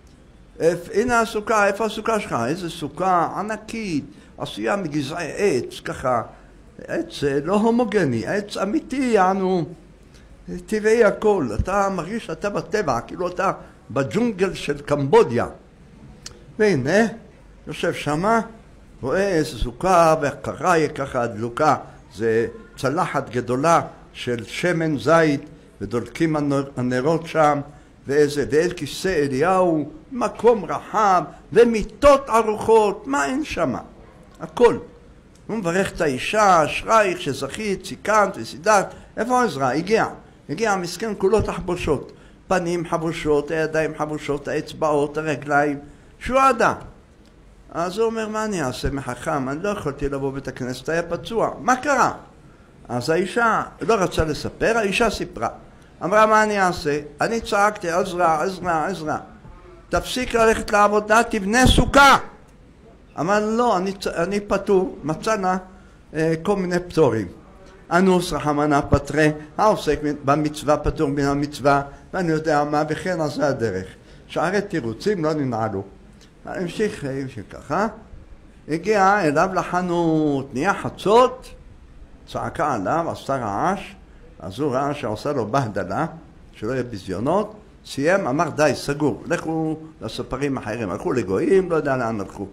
הנה הסוכה, איפה הסוכה שלך? איזה סוכה ענקית, עשויה מגזעי עץ, ככה, עץ לא הומוגני, עץ אמיתי, יענו, טבעי הכל. אתה מרגיש שאתה בטבע, כאילו אתה בג'ונגל של קמבודיה. והנה, יושב שמה, רואה איזה סוכה והקראי ככה הדלוקה, זה צלחת גדולה של שמן זית ודולקים הנרות שם, ואיזה, ואיזה כיסא אליהו, מקום רחב ומיטות ארוחות, מה אין שם? הכל. הוא מברך את האישה, אשרייך שזכית, סיכנת וסידרת. איפה עזרא? הגיע. הגיע המסכן כולו תחבושות. פנים חבושות, הידיים חבושות, האצבעות, הרגליים. שועדה. אז הוא אומר, מה אני אעשה מחכם? אני לא יכולתי לבוא בית הכנסת, היה פצוע. מה קרה? אז האישה לא רצה לספר, האישה סיפרה. אמרה, מה אני אעשה? אני צעקתי, עזרא, עזרא, עזרא. תפסיק ללכת לעבודה, תבנה סוכה. אמר, לא, אני, אני פטור, מצאנה אה, כל מיני פטורים. אנוס רחמנא פטרי, העוסק במצווה פטור מן המצווה, ואני יודע מה, וכן אז זה הדרך. שערי תירוצים לא ננעלו. המשיך, המשיך ככה, הגיע אליו לחנות, נהיה חצות, צעקה עליו, עשתה רעש, אז הוא ראה שעושה לו בהדלה, שלא יהיה בזיונות, סיים, אמר די, סגור, לכו לספרים אחרים, הלכו לגויים, לא יודע לאן הלכו.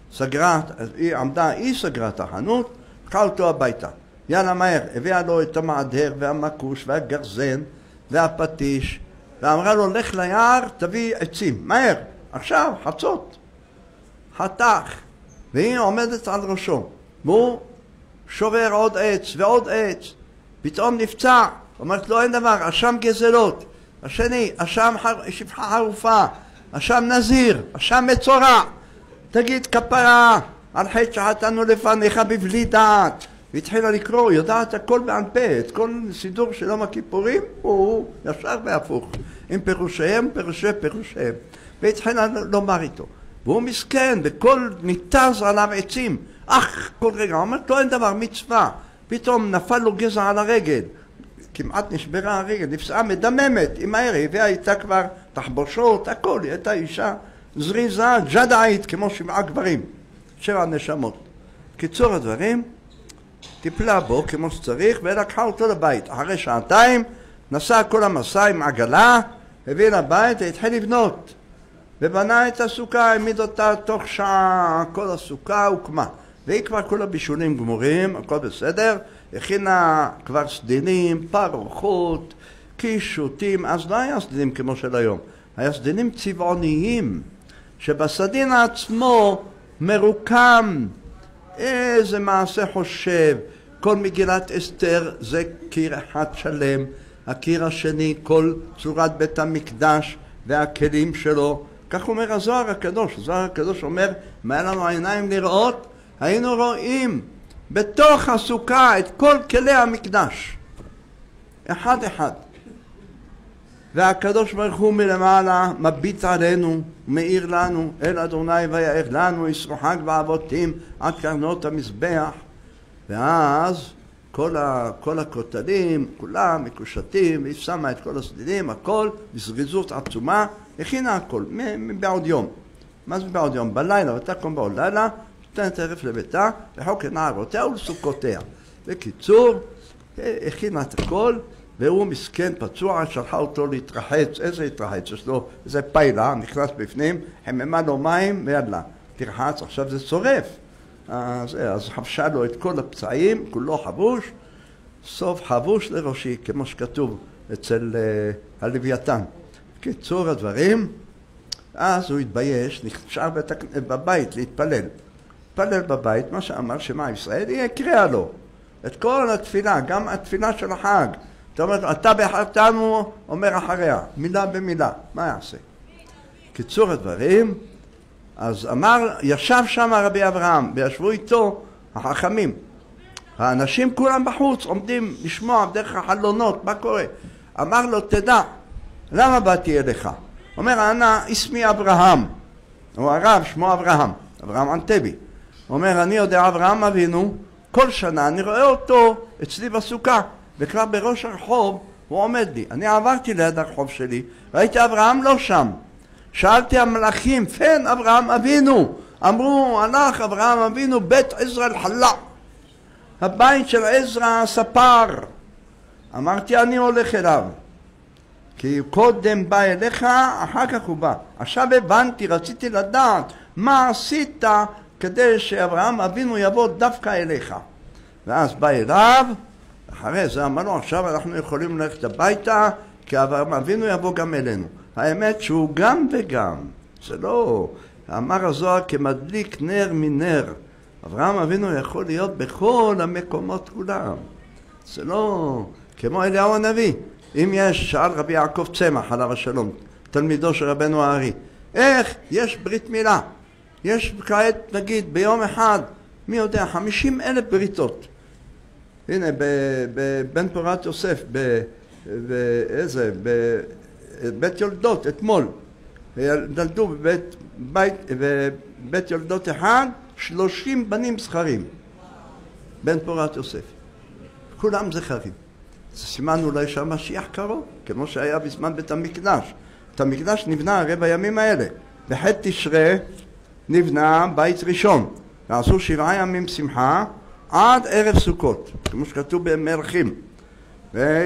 סגרה, היא עמדה, היא סגרה את החנות, לקחה אותו הביתה. יאללה מהר, הביאה לו את המעדר והמקוש והגרזן והפטיש, ואמרה לו, לך ליער, תביא עצים, מהר, עכשיו, חצות. חתך, והיא עומדת על ראשו, והוא שובר עוד עץ ועוד עץ, פתאום נפצע, אומרת לו, אין דבר, אשם גזלות, השני, אשם שפחה חרופה, אשם נזיר, אשם מצורע, תגיד כפרה על חטא שחטאנו לפניך בבלי דעת. והתחילה לקרוא, יודעת הכל בעל פה, את כל סידור של יום הכיפורים הוא ישר והפוך, עם פירושיהם פירושי פירושיהם, והתחילה לומר איתו, והוא מסכן, וכל ניתז עליו עצים, אך כל רגע, אומרת לו אין דבר, מצווה, פתאום נפל לו גזע על הרגל, כמעט נשברה הרגל, נפסעה מדממת, עם הערב, הביאה איתה כבר תחבושות, הכל, היא הייתה אישה זריזה, ג'דאית, כמו שבעה גברים, שבע נשמות. קיצור הדברים, טיפלה בו כמו שצריך ולקחה אותו לבית. אחרי שעתיים נסע כל המסע עם עגלה, הביא לבית והתחיל לבנות. ובנה את הסוכה, העמיד אותה תוך שעה, כל הסוכה הוקמה. והיא כבר כל הבישולים גמורים, הכל בסדר, הכינה כבר סדינים, פרוחות, קישוטים, אז לא היה סדינים כמו של היום, היה סדינים צבעוניים, שבסדין עצמו מרוקם, איזה מעשה חושב, כל מגילת אסתר זה קיר אחד שלם, הקיר השני כל צורת בית המקדש והכלים שלו, כך אומר הזוהר הקדוש. הזוהר הקדוש אומר, מה היה לנו העיניים לראות? היינו רואים בתוך הסוכה את כל כלי המקדש, אחד אחד. והקדוש ברוך הוא מלמעלה מביט עלינו, מאיר לנו, אל אדוני ויער לנו, ישרוחק בעבותים עד קרנות המזבח. ואז כל, ה, כל הכותלים, כולם מקושטים, והיא שמה את כל הסדינים, הכל, בזריזות עצומה, הכינה הכל, מבעוד יום. מה זה בעוד יום? בלילה, ותקום בעוד לילה, נותנת ערב לביתה, וחוק לנערותיה ולסוכותיה. בקיצור, הכינה את הכל, והוא מסכן פצוע, שלחה אותו להתרחץ. איזה להתרחץ? יש לו איזה פיילה, נכנס בפנים, חממה לו מים ויאללה, תרחץ, עכשיו זה שורף. אז, אז חבשה לו את כל הפצעים, כולו חבוש, סוף חבוש לראשי, כמו שכתוב אצל uh, הלוויתן. קיצור הדברים, אז הוא התבייש, נשאר בבית להתפלל. התפלל בבית, מה שאמר שמע ישראל, היא הקריאה לו את כל התפילה, גם התפילה של החג. זאת אומרת, אתה בחרתנו, אומר אחריה, מילה במילה, מה יעשה? קיצור הדברים, אז אמר, ישב שם רבי אברהם, וישבו איתו החכמים. האנשים כולם בחוץ, עומדים לשמוע דרך החלונות, מה קורה? אמר לו, תדע, למה באתי אליך? אומר, אנא, اسمי אברהם. הוא הרב, שמו אברהם, אברהם אנטבי. אומר, אני יודע אברהם אבינו, כל שנה אני רואה אותו אצלי בסוכה, וכבר בראש הרחוב הוא עומד לי. אני עברתי ליד הרחוב שלי, ראיתי אברהם לא שם. שאלתי המלאכים, פן אברהם אבינו? אמרו, הלך אברהם אבינו בית עזרא אל-חלא, הבית של עזרא הספר. אמרתי, אני הולך אליו, כי קודם בא אליך, אחר כך הוא בא. עכשיו הבנתי, רציתי לדעת מה עשית כדי שאברהם אבינו יבוא דווקא אליך. ואז בא אליו, אחרי זה אמרנו, עכשיו אנחנו יכולים ללכת הביתה, כי אברהם אבינו יבוא גם אלינו. האמת שהוא גם וגם, זה לא, אמר הזוהר כמדליק נר מנר. אברהם אבינו יכול להיות בכל המקומות כולם. זה לא, כמו אליהו הנביא. אם יש, שאל רבי יעקב צמח עליו השלום, תלמידו של רבנו הארי, איך יש ברית מילה? יש כעת, נגיד, ביום אחד, מי יודע, חמישים אלף בריתות. הנה, בבן פורת יוסף, באיזה, בבית יולדות, אתמול, נולדו בבית, בית, בבית יולדות אחד, שלושים בנים זכרים, בן פורת יוסף. כולם זכרים. זה סימן אולי שהמשיח קרוב, כמו שהיה בזמן בית המקדש. בית המקדש נבנה הרי בימים האלה. בח' תשרי נבנה בית ראשון, ועשו שבעה ימים שמחה עד ערב סוכות, כמו שכתוב במלכים.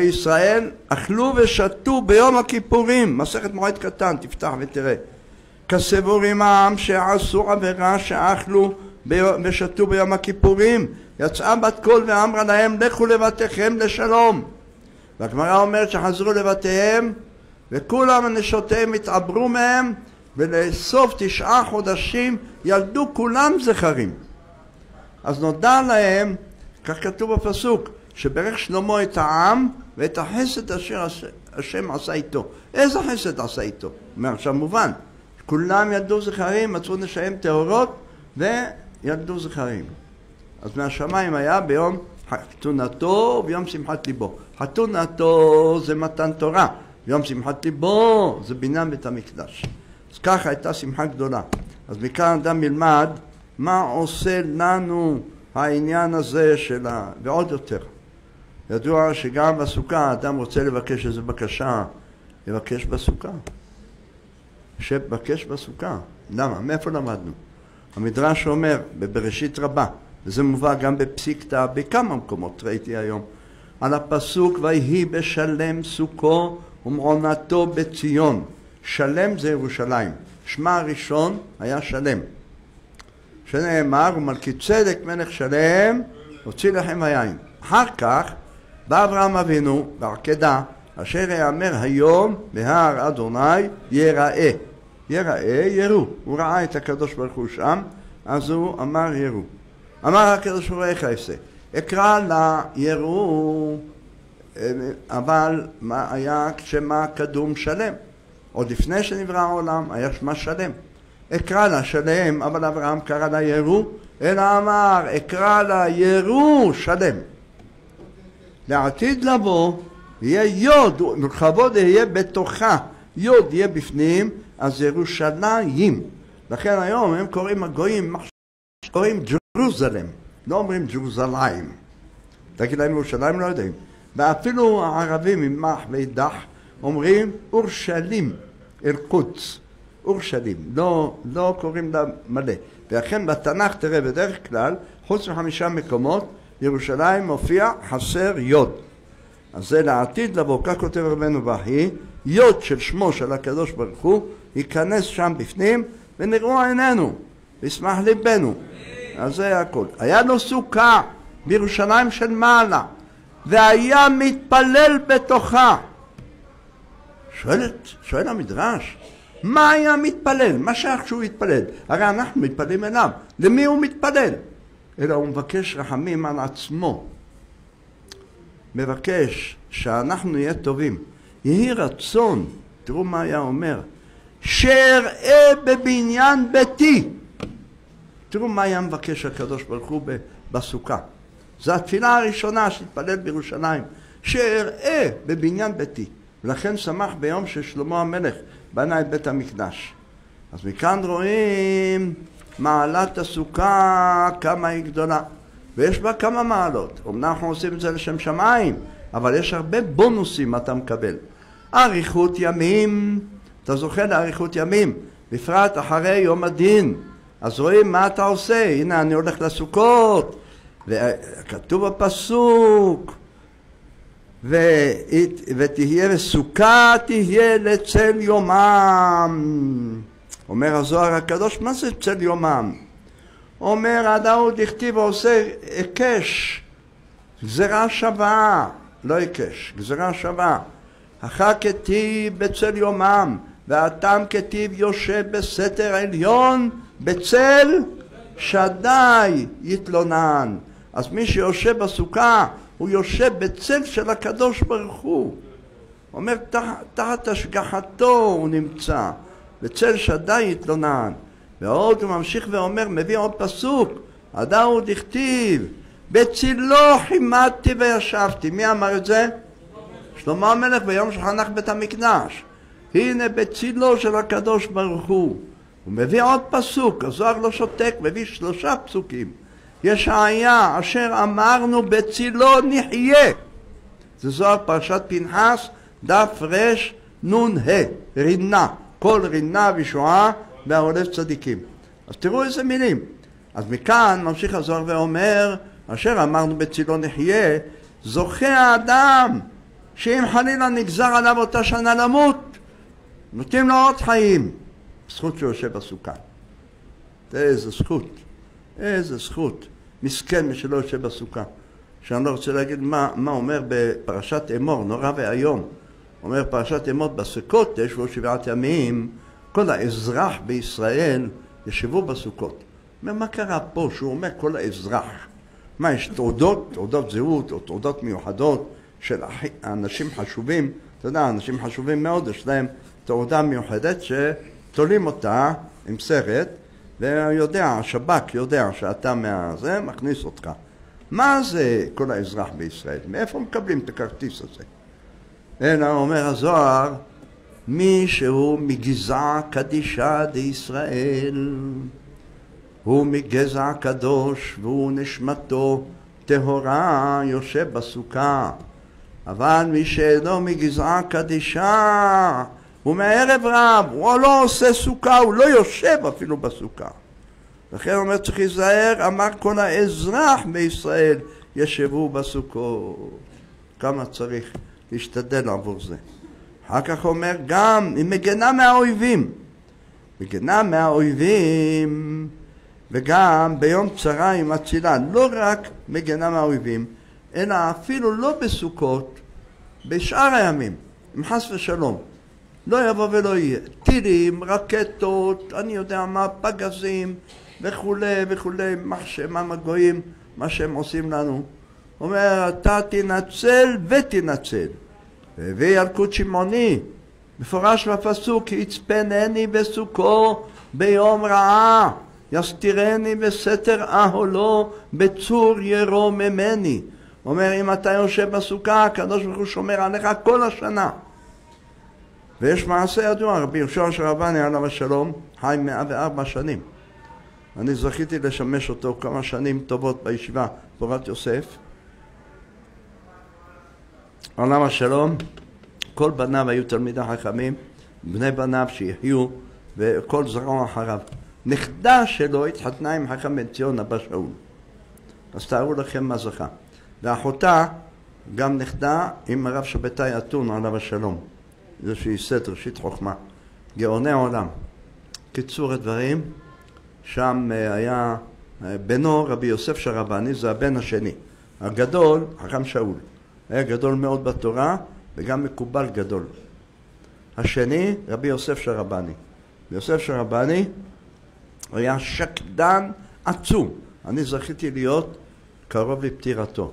וישראל אכלו ושתו ביום הכיפורים, מסכת מועד קטן, תפתח ותראה. כסבורים העם שעשו עבירה שאכלו ושתו ביום הכיפורים. יצאה בת קול ואמרה להם לכו לבתיכם לשלום. והגמרא אומרת שחזרו לבתיהם וכולם הנשותיהם התעברו מהם, ולסוף תשעה חודשים ילדו כולם זכרים. אז נודע להם, כך כתוב בפסוק, שברך שלמה את העם ואת החסד אשר השם עשה איתו. איזה חסד עשה איתו? אומר עכשיו מובן, כולם ילדו זכרים, מצאו נשיהם טהורות וילדו זכרים. אז מהשמיים היה ביום חתונתו וביום שמחת ליבו. חתונתו זה מתן תורה, ביום שמחת ליבו זה בניין בית המקדש. אז ככה הייתה שמחה גדולה. אז מכאן אדם ילמד מה עושה לנו העניין הזה של ה... ועוד יותר. ידוע שגם בסוכה אדם רוצה לבקש איזו בקשה, לבקש בסוכה. שבקש בסוכה. למה? מאיפה למדנו? המדרש אומר בבראשית רבה, וזה מובא גם בפסיקתא בכמה מקומות, ראיתי היום, על הפסוק ויהי בשלם סוכו ומעונתו בציון. שלם זה ירושלים. שמה הראשון היה שלם. שנאמר ומלכי צדק מלך שלם הוציא לחם היין. אחר כך בא אברהם אבינו בעקדה אשר יאמר היום בהר אדוני יראה. יראה יראו. הוא ראה את הקדוש ברוך הוא שם, אז הוא אמר יראו. אמר הקדוש ברוך הוא איך יעשה? אקרא לה יראו, אבל מה היה שמה קדום שלם? עוד לפני שנברא העולם היה שמה שלם. אקרא לה שלם, אבל אברהם קרא לה יראו, אלא אמר אקרא לה יראו שלם. לעתיד לבוא יהיה יוד, כבוד יהיה בתוכה, יוד יהיה בפנים, אז ירושלים. לכן היום הם קוראים הגויים, קוראים ג'רוזלם, לא אומרים ג'רוזליים. תגיד להם ירושלים, לא יודעים. ואפילו הערבים עם מח ואידך אומרים אורשלים, אל-קודס, אורשלים, לא, לא קוראים לה מלא. ולכן בתנ"ך תראה בדרך כלל, חוץ מחמישה מקומות, ירושלים מופיע חסר יוד. אז זה לעתיד לבוא, כך כותב רבנו בכי, יוד של שמו של הקדוש ברוך הוא, ייכנס שם בפנים ונראו עינינו, וישמח ליבנו. אז זה הכל. היה לו סוכה בירושלים של מעלה, והיה מתפלל בתוכה. שואלת, שואל המדרש, מה היה מתפלל? מה שייך שהוא התפלל? הרי אנחנו מתפללים אליו. למי הוא מתפלל? אלא הוא מבקש רחמים על עצמו. מבקש שאנחנו נהיה טובים. יהי רצון, תראו מה היה אומר, שאראה בבניין ביתי. תראו מה היה מבקש הקדוש ברוך הוא בסוכה. זו התפילה הראשונה שהתפלל בירושלים, שאראה בבניין ביתי. ולכן שמח ביום ששלמה המלך בנה את בית המקדש. אז מכאן רואים מעלת הסוכה כמה היא גדולה. ויש בה כמה מעלות. אמנם אנחנו עושים את זה לשם שמיים, אבל יש הרבה בונוסים אתה מקבל. אריכות ימים, אתה זוכה לאריכות ימים, בפרט אחרי יום הדין. אז רואים מה אתה עושה, הנה אני הולך לסוכות, וכתוב בפסוק, ותהיה וסוכה תהיה לצל יומם. אומר הזוהר הקדוש, מה זה צל יומם? אומר הדאוד הכתיב ועושה הקש, גזרה שווה, לא הקש, גזרה שווה. אחר כתיב בצל יומם, והתם כתיב יושב בסתר עליון, בצל שדי יתלונן. אז מי שיושב בסוכה, הוא יושב בצל של הקדוש ברוך הוא. אומר, תחת, תחת השגחתו הוא נמצא, בצל שדי יתלונן. ועוד הוא ממשיך ואומר, מביא עוד פסוק, הדאוד הכתיב, בצילו חימדתי וישבתי. מי אמר את זה? שלמה המלך ביום שחנך בית המקדש. הנה בצילו של הקדוש ברוך הוא. הוא מביא עוד פסוק, הזוהר לא שותק, מביא שלושה פסוקים. ישעיה אשר אמרנו בצילו נחיה. זה זוהר פרשת פנחס, דף רש נון ה, רינה, כל רינה וישועה והעולף צדיקים. אז תראו איזה מילים. אז מכאן ממשיך הזוהר ואומר, אשר אמרנו בצילו נחיה, זוכה האדם שאם חלילה נגזר עליו אותה שנה למות, נותנים לו עוד חיים. זכות שהוא יושב בסוכה. איזה זכות, איזה זכות. מסכן מי שלא יושב בסוכה. שאני לא רוצה להגיד מה, מה אומר בפרשת אמור, נורא והיום. אומר פרשת אמור, בסוכות ישבו שבעת ימים, כל האזרח בישראל ישבו בסוכות. אומר, מה קרה פה שהוא אומר כל האזרח? מה, יש תעודות, תעודות זהות או תעודות מיוחדות של אנשים חשובים? אתה יודע, אנשים חשובים מאוד, יש להם תעודה מיוחדת שתולים אותה עם סרט, ויודע, השב"כ יודע שאתה מהזה, מכניס אותך. מה זה כל האזרח בישראל? מאיפה מקבלים את הכרטיס הזה? אלא אומר הזוהר, מי שהוא מגזע קדישה דישראל, הוא מגזע קדוש והוא נשמתו טהורה יושב בסוכה. אבל מי שאינו מגזע קדישה, הוא מערב רב, הוא לא עושה סוכה, הוא לא יושב אפילו בסוכה. לכן אומר צריך להיזהר, אמר כל האזרח בישראל ישבו בסוכות. כמה צריך להשתדל עבור זה. אחר כך אומר גם, היא מגנה מהאויבים. מגנה מהאויבים, וגם ביום צרה היא מצילה. לא רק מגנה מהאויבים, אלא אפילו לא בסוכות, בשאר הימים, עם חס ושלום. לא יבוא ולא יהיה. טילים, רקטות, אני יודע מה, פגזים, וכו' וכו', מה מגויים, מה שהם עושים לנו. אומר, אתה תנצל ותנצל. והביא ילקוט שמעוני, מפורש בפסוק, יצפנני בסוכו ביום רעה, יסתירני בסתר אהלו, בצור ירום ממני. אומר, אם אתה יושב בסוכה, הקדוש ברוך הוא שומר עליך כל השנה. ויש מעשה ידוע, רבי יהושע שרבני עליו השלום, חי מאה וארבע שנים. אני זכיתי לשמש אותו כמה שנים טובות בישיבה, פורת יוסף. עליו השלום, כל בניו היו תלמידי חכמים, בני בניו שיחיו, וכל זרעו אחריו. נכדה שלו התחתנה עם חכם בן ציון אבא שאול. אז תארו לכם מה זכה. ואחותה גם נכדה עם הרב שבתאי אתון עליו השלום. זה שייסד ראשית חוכמה. גאוני העולם. קיצור הדברים, שם היה בנו רבי יוסף שרבני, זה הבן השני. הגדול, חכם שאול. היה גדול מאוד בתורה וגם מקובל גדול. השני, רבי יוסף שרבני. יוסף שרבני היה שקדן עצום. אני זכיתי להיות קרוב לפטירתו.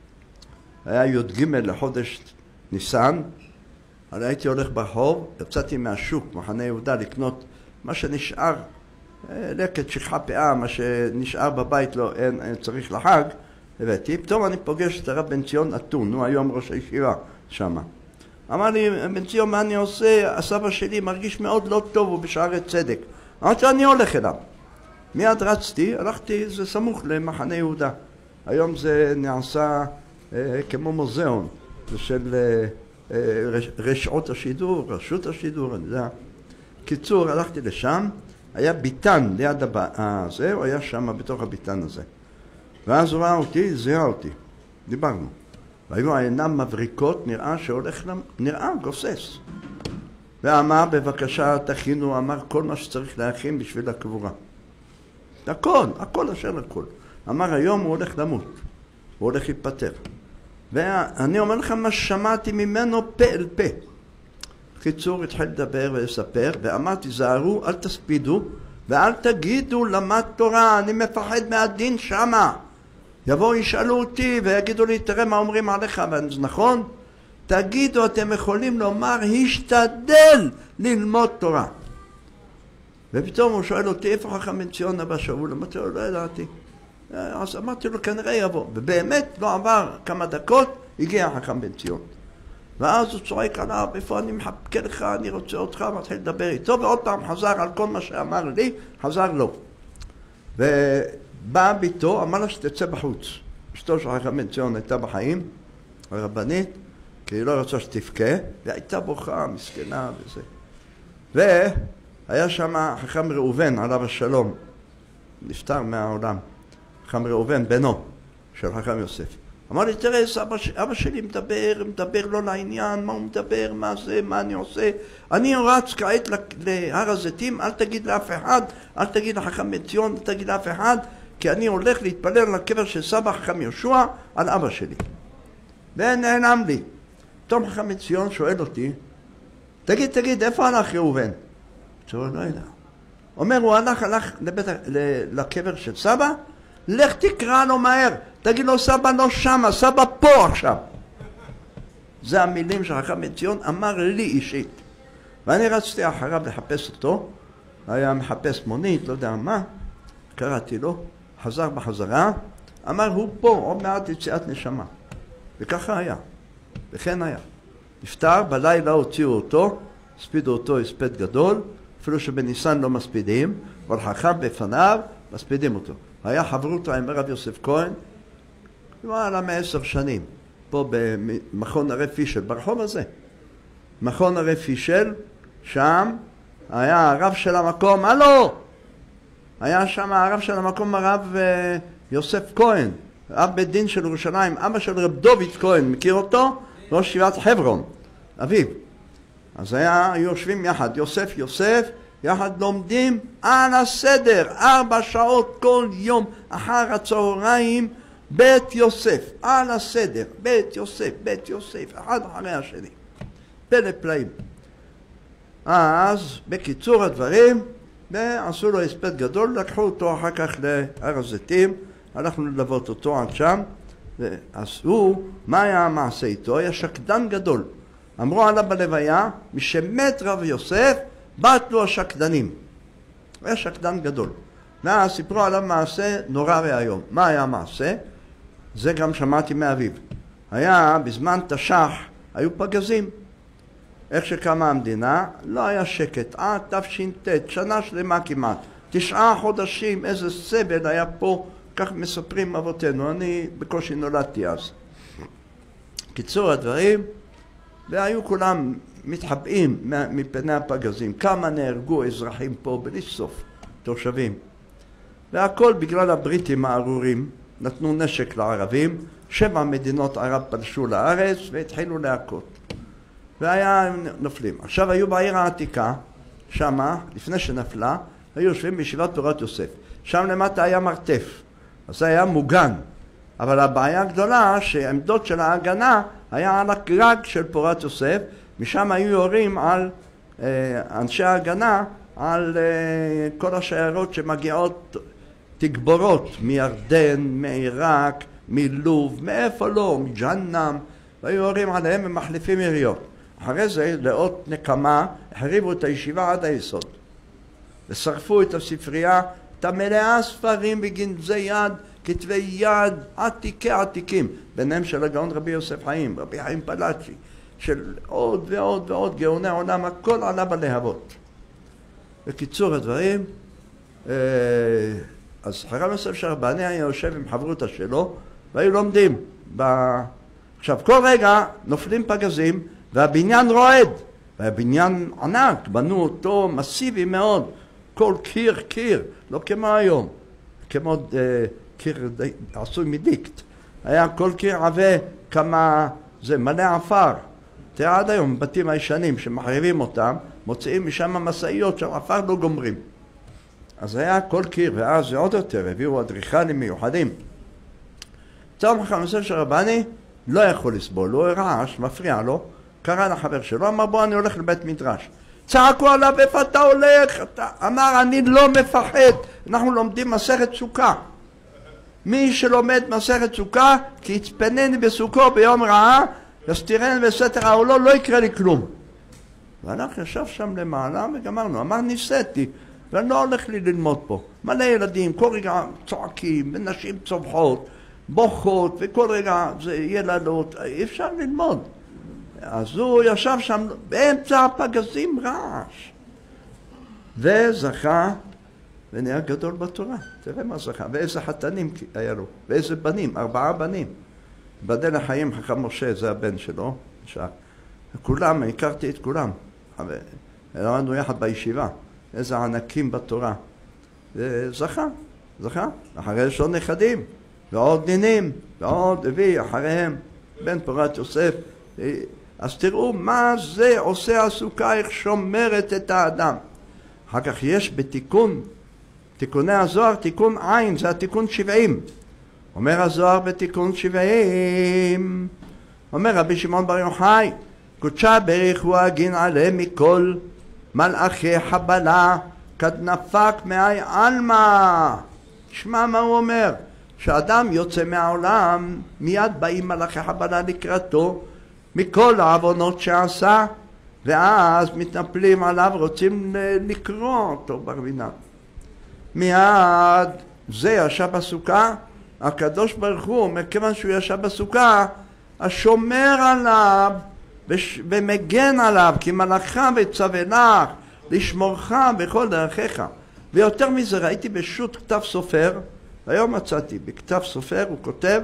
היה י"ג לחודש ניסן, אני הייתי הולך ברחוב, יצאתי מהשוק, מחנה יהודה, לקנות מה שנשאר, לקט, שכחה פאה, מה שנשאר בבית לא, אין, אין צריך לחג, הבאתי. פתאום אני פוגש את הרב בן ציון אתון, הוא היום ראש הישיבה שמה. אמר לי, בן ציון, מה אני עושה? הסבא שלי מרגיש מאוד לא טוב, הוא בשערי צדק. אמרתי, אני הולך אליו. מיד רצתי, הלכתי, זה סמוך למחנה יהודה. היום זה נעשה אה, כמו מוזיאון, זה של אה, אה, רשעות השידור, רשות השידור, אני יודע. קיצור, הלכתי לשם, היה ביטן ליד הזה, הוא היה שם בתוך הביטן הזה. ואז הוא ראה אותי, זיהה אותי, דיברנו. והיו העינם מבריקות, נראה שהולך, נראה גוסס. ואמר, בבקשה תכינו, אמר כל מה שצריך להכין בשביל הקבורה. הכל, הכל אשר הכל. אמר, היום הוא הולך למות, הוא הולך להיפטר. ואני אומר לכם מה שמעתי ממנו פה אל פה. קיצור, התחיל לדבר ולספר, ואמרתי, זהרו, אל תספידו, ואל תגידו למד תורה, אני מפחד מהדין שמה. יבואו, ישאלו אותי ויגידו לי, תראה מה אומרים עליך, וזה נכון? תגידו, אתם יכולים לומר, השתדל ללמוד תורה. ופתאום הוא שואל אותי, איפה חכם בן ציון אבא שאול? אמרתי לו, לא ידעתי. אז אמרתי לו, כנראה יבוא. ובאמת לא עבר כמה דקות, הגיע חכם בן ציון. ואז הוא צועק עליו, איפה אני מחכה לך, אני רוצה אותך, מתחיל לדבר איתו, ועוד פעם חזר על כל מה שאמר לי, חזר לו. ובא ביתו, אמר לה שתצא בחוץ. אשתו של חכם בן ציון הייתה בחיים, הרבנית, כי היא לא רצה שתבכה, והייתה בוכה, מסכנה וזה. והיה שם חכם ראובן, עליו השלום, נפטר מהעולם. חכם ראובן, בנו של חכם יוסף. אמר לי, תראה, אבא, אבא שלי מדבר, מדבר לא לעניין, מה הוא מדבר, מה זה, מה אני עושה. אני רץ כעת להר הזיתים, אל תגיד לאף אחד, אל תגיד לחכם מציון, אל תגיד לאף אחד, כי אני הולך להתפלל לקבר של סבא חכם יהושע על אבא שלי. ונעלם לי. פתאום חכם מציון שואל אותי, תגיד, תגיד, איפה הלך ראובן? הוא לא יודע. אומר, הוא הלך, הלך לבית, לקבר של סבא, לך תקרא לו מהר, תגיד לו, סבא לא שמה, סבא פה עכשיו. זה המילים שחכם מציון אמר לי אישית. ואני רצתי אחריו לחפש אותו, היה מחפש מונית, לא יודע מה, קראתי לו, חזר בחזרה, אמר, הוא פה, עוד מעט יציאת נשמה. וככה היה, וכן היה. נפטר, בלילה הוציאו אותו, הספידו אותו הספד גדול, אפילו שבניסן לא מספידים, אבל חכם בפניו, מספידים אותו. היה חברותא עם הרב יוסף כהן, למעלה מעשר שנים, פה במכון הרב פישל, ברחוב הזה. מכון הרב פישל, שם היה הרב של המקום, הלו! היה שם הרב של המקום, הרב יוסף כהן, רב בית דין של ירושלים, אבא של רב דוד כהן, מכיר אותו? ראש ישיבת חברון, אביו. אז היה, היו יושבים יחד, יוסף יוסף, יחד לומדים על הסדר, ארבע שעות כל יום אחר הצהריים, בית יוסף, על הסדר, בית יוסף, בית יוסף, אחד אחרי השני. פלא פלאים. אז בקיצור הדברים, ועשו לו הספד גדול, לקחו אותו אחר כך להר הזיתים, הלכנו ללוות אותו עד שם, אז הוא, מה היה המעשה איתו? היה שקדן גדול. אמרו עליו בלוויה, משמת רב יוסף, בטלו השקדנים. הוא היה שקדן גדול. ואז סיפרו עליו מעשה נורא והיום. מה היה המעשה? זה גם שמעתי מאביו. היה בזמן תש"ח, היו פגזים. איך שקמה המדינה, לא היה שקט. עד תש"ט, שנה שלמה כמעט. תשעה חודשים, איזה סבל היה פה, כך מספרים אבותינו. אני בקושי נולדתי אז. קיצור הדברים, והיו כולם מתחבאים מפני הפגזים. כמה נהרגו אזרחים פה בלי סוף, תושבים. והכל בגלל הבריטים הארורים, נתנו נשק לערבים, שבע מדינות ערב פלשו לארץ והתחילו להכות. והיה נופלים. עכשיו היו בעיר העתיקה, שמה, לפני שנפלה, היו יושבים בישיבת תורת יוסף. שם למטה היה מרתף, אז זה היה מוגן. אבל הבעיה הגדולה שעמדות של ההגנה היה על הגג של פורת יוסף, משם היו יורים על אה, אנשי ההגנה, על אה, כל השיירות שמגיעות תגבורות מירדן, מעיראק, מלוב, מאיפה לא, מג'נם, והיו יורים עליהם ומחליפים יריות. אחרי זה, לאות נקמה, החריבו את הישיבה עד היסוד. ושרפו את הספרייה, את המלאה ספרים בגנזי יד, כתבי יד, עתיקי עתיקים, ביניהם של הגאון רבי יוסף חיים, רבי חיים פלאצ'י, של עוד ועוד ועוד גאוני העולם, הכל עלה בלהבות. בקיצור הדברים, אז חכם יוסף שרבני היה יושב עם חברותא שלו, והיו לומדים. ב... עכשיו, כל רגע נופלים פגזים, והבניין רועד, והבניין ענק, בנו אותו מסיבי מאוד, כל קיר קיר, לא כמו היום, כמו uh, קיר די, עשוי מדיקט, היה כל קיר עבה כמה, זה מלא עפר. תראה עד היום, בתים הישנים שמחריבים אותם, מוציאים משם מסעיות של עפר לא גומרים. אז היה כל קיר, ואז זה עוד יותר, הביאו אדריכלים מיוחדים. צהר חכם יוסף שרבני לא יכול לסבול, הוא רעש, מפריע לו, קרא לחבר שלו, אמר בוא אני הולך לבית מדרש. צעקו עליו, איפה אתה הולך? אתה... אמר אני לא מפחד, אנחנו לומדים מסכת סוכה. מי שלומד מסכת סוכה, כי יצפנני בסוכו ביום רעה, יסתירני בסתר העולו, לא יקרה לי כלום. ואנחנו ישב שם למעלה וגמרנו, אמר ניסיתי, ואני לא הולך לי ללמוד פה. מלא ילדים, כל רגע צועקים, ונשים צובחות, בוכות, וכל רגע זה ילדות, אי אפשר ללמוד. אז הוא ישב שם באמצע הפגזים רעש. וזכה, ונהיה גדול בתורה. תראה מה זכה, ואיזה חתנים היה לו, ואיזה בנים, ארבעה בנים. בדל החיים חכם משה, זה הבן שלו. כולם, הכרתי את כולם. למדנו יחד בישיבה. איזה ענקים בתורה. וזכה, זכה. אחרי יש לו נכדים. ועוד נינים, ועוד הביא אחריהם בן פורת יוסף. אז תראו מה זה עושה הסוכה, איך שומרת את האדם. אחר כך יש בתיקון, תיקוני הזוהר, תיקון עין, זה התיקון שבעים. אומר הזוהר בתיקון שבעים, אומר רבי שמעון בר יוחאי, קודשה בריחו הגין עליהם מכל מלאכי חבלה, כדנפק מאי עלמא. תשמע מה הוא אומר, שאדם יוצא מהעולם, מיד באים מלאכי חבלה לקראתו, מכל העוונות שעשה, ואז מתנפלים עליו, רוצים לקרוא אותו ברבינה. מיד זה ישב בסוכה, הקדוש ברוך הוא אומר, כיוון שהוא ישב בסוכה, השומר עליו ומגן עליו, כי מלאכך וצווה לך לשמורך בכל דרכיך. ויותר מזה, ראיתי בשו"ת כתב סופר, היום מצאתי בכתב סופר, הוא כותב,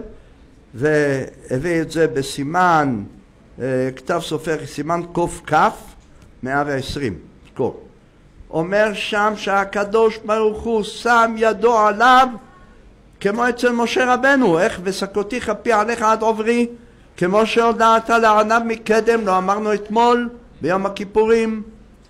והביא את זה בסימן, כתב סופר, סימן קוף כף, מאה ועשרים, זכור. אומר שם שהקדוש ברוך הוא שם ידו עליו, כמו אצל משה רבנו, איך וסקותי כפי עליך עד עוברי, כמו שהודעת לענב מקדם, לא אמרנו אתמול, ביום הכיפורים.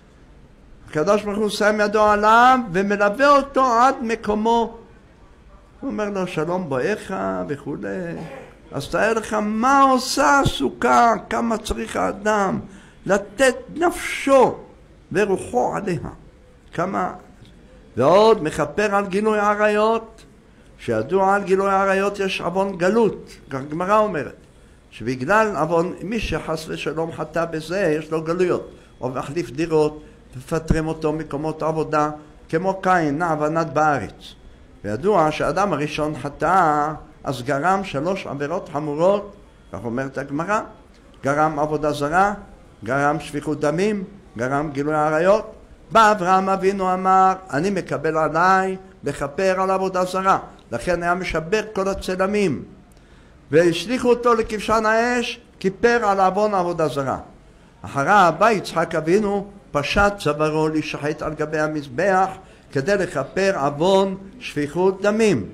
הקדוש ברוך הוא שם ידו עליו, ומלווה אותו עד מקומו. הוא אומר לו, שלום בואך וכו'. אז תאר לך מה עושה הסוכה, כמה צריך האדם לתת נפשו ורוחו עליה. כמה, ועוד מכפר על גילוי עריות, שידוע על גילוי עריות יש עוון גלות, כך גמרא אומרת, שבגלל עוון, מי שחס ושלום חטא בזה, יש לו גלויות, או מחליף דירות, מפטרים אותו מקומות עבודה, כמו קין, נע ונד בארץ. וידוע שהאדם הראשון חטא, אז גרם שלוש עבירות חמורות, כך אומרת הגמרא, גרם עבודה זרה, גרם שפיכות דמים, גרם גילוי עריות. בא אברהם אבינו אמר, אני מקבל עליי לכפר על עבודה זרה, לכן היה משבר כל הצלמים, והשליחו אותו לכבשן האש, כיפר על עוון עבודה זרה. אחריו בא יצחק אבינו, פשט צווארו להישחט על גבי המזבח, כדי לכפר עוון שפיכות דמים.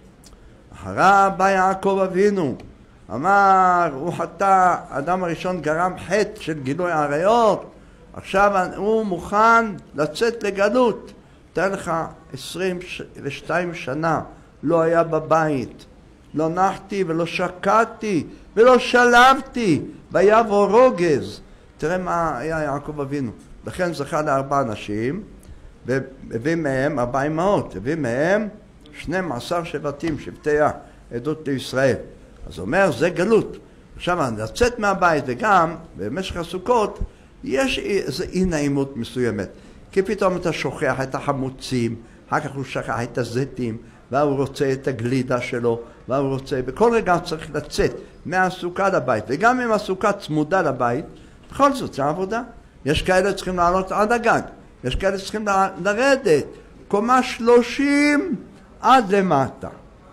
אחריו בא יעקב אבינו, אמר, הוא חטא, האדם הראשון גרם חטא של גילוי עריות, עכשיו הוא מוכן לצאת לגלות. תאר לך, עשרים ושתיים שנה לא היה בבית, לא נחתי ולא שקעתי ולא שלבתי, ויבוא רוגז. תראה מה היה יעקב אבינו. לכן זכה לארבע אנשים, והביא מהם ארבע אמהות, הביא מהם שנים עשר שבטים, שבטי העדות לישראל. אז הוא אומר, זה גלות. עכשיו, לצאת מהבית, וגם במשך הסוכות, יש איזו אי נעימות מסוימת. כי פתאום אתה שוכח את החמוצים, אחר כך הוא שכח את הזיתים, והוא רוצה את הגלידה שלו, והוא רוצה, בכל רגע צריך לצאת מהסוכה לבית, וגם אם הסוכה צמודה לבית, בכל זאת זה עבודה. יש כאלה צריכים לעלות עד הגג, יש כאלה צריכים לרדת, קומה שלושים עד למטה.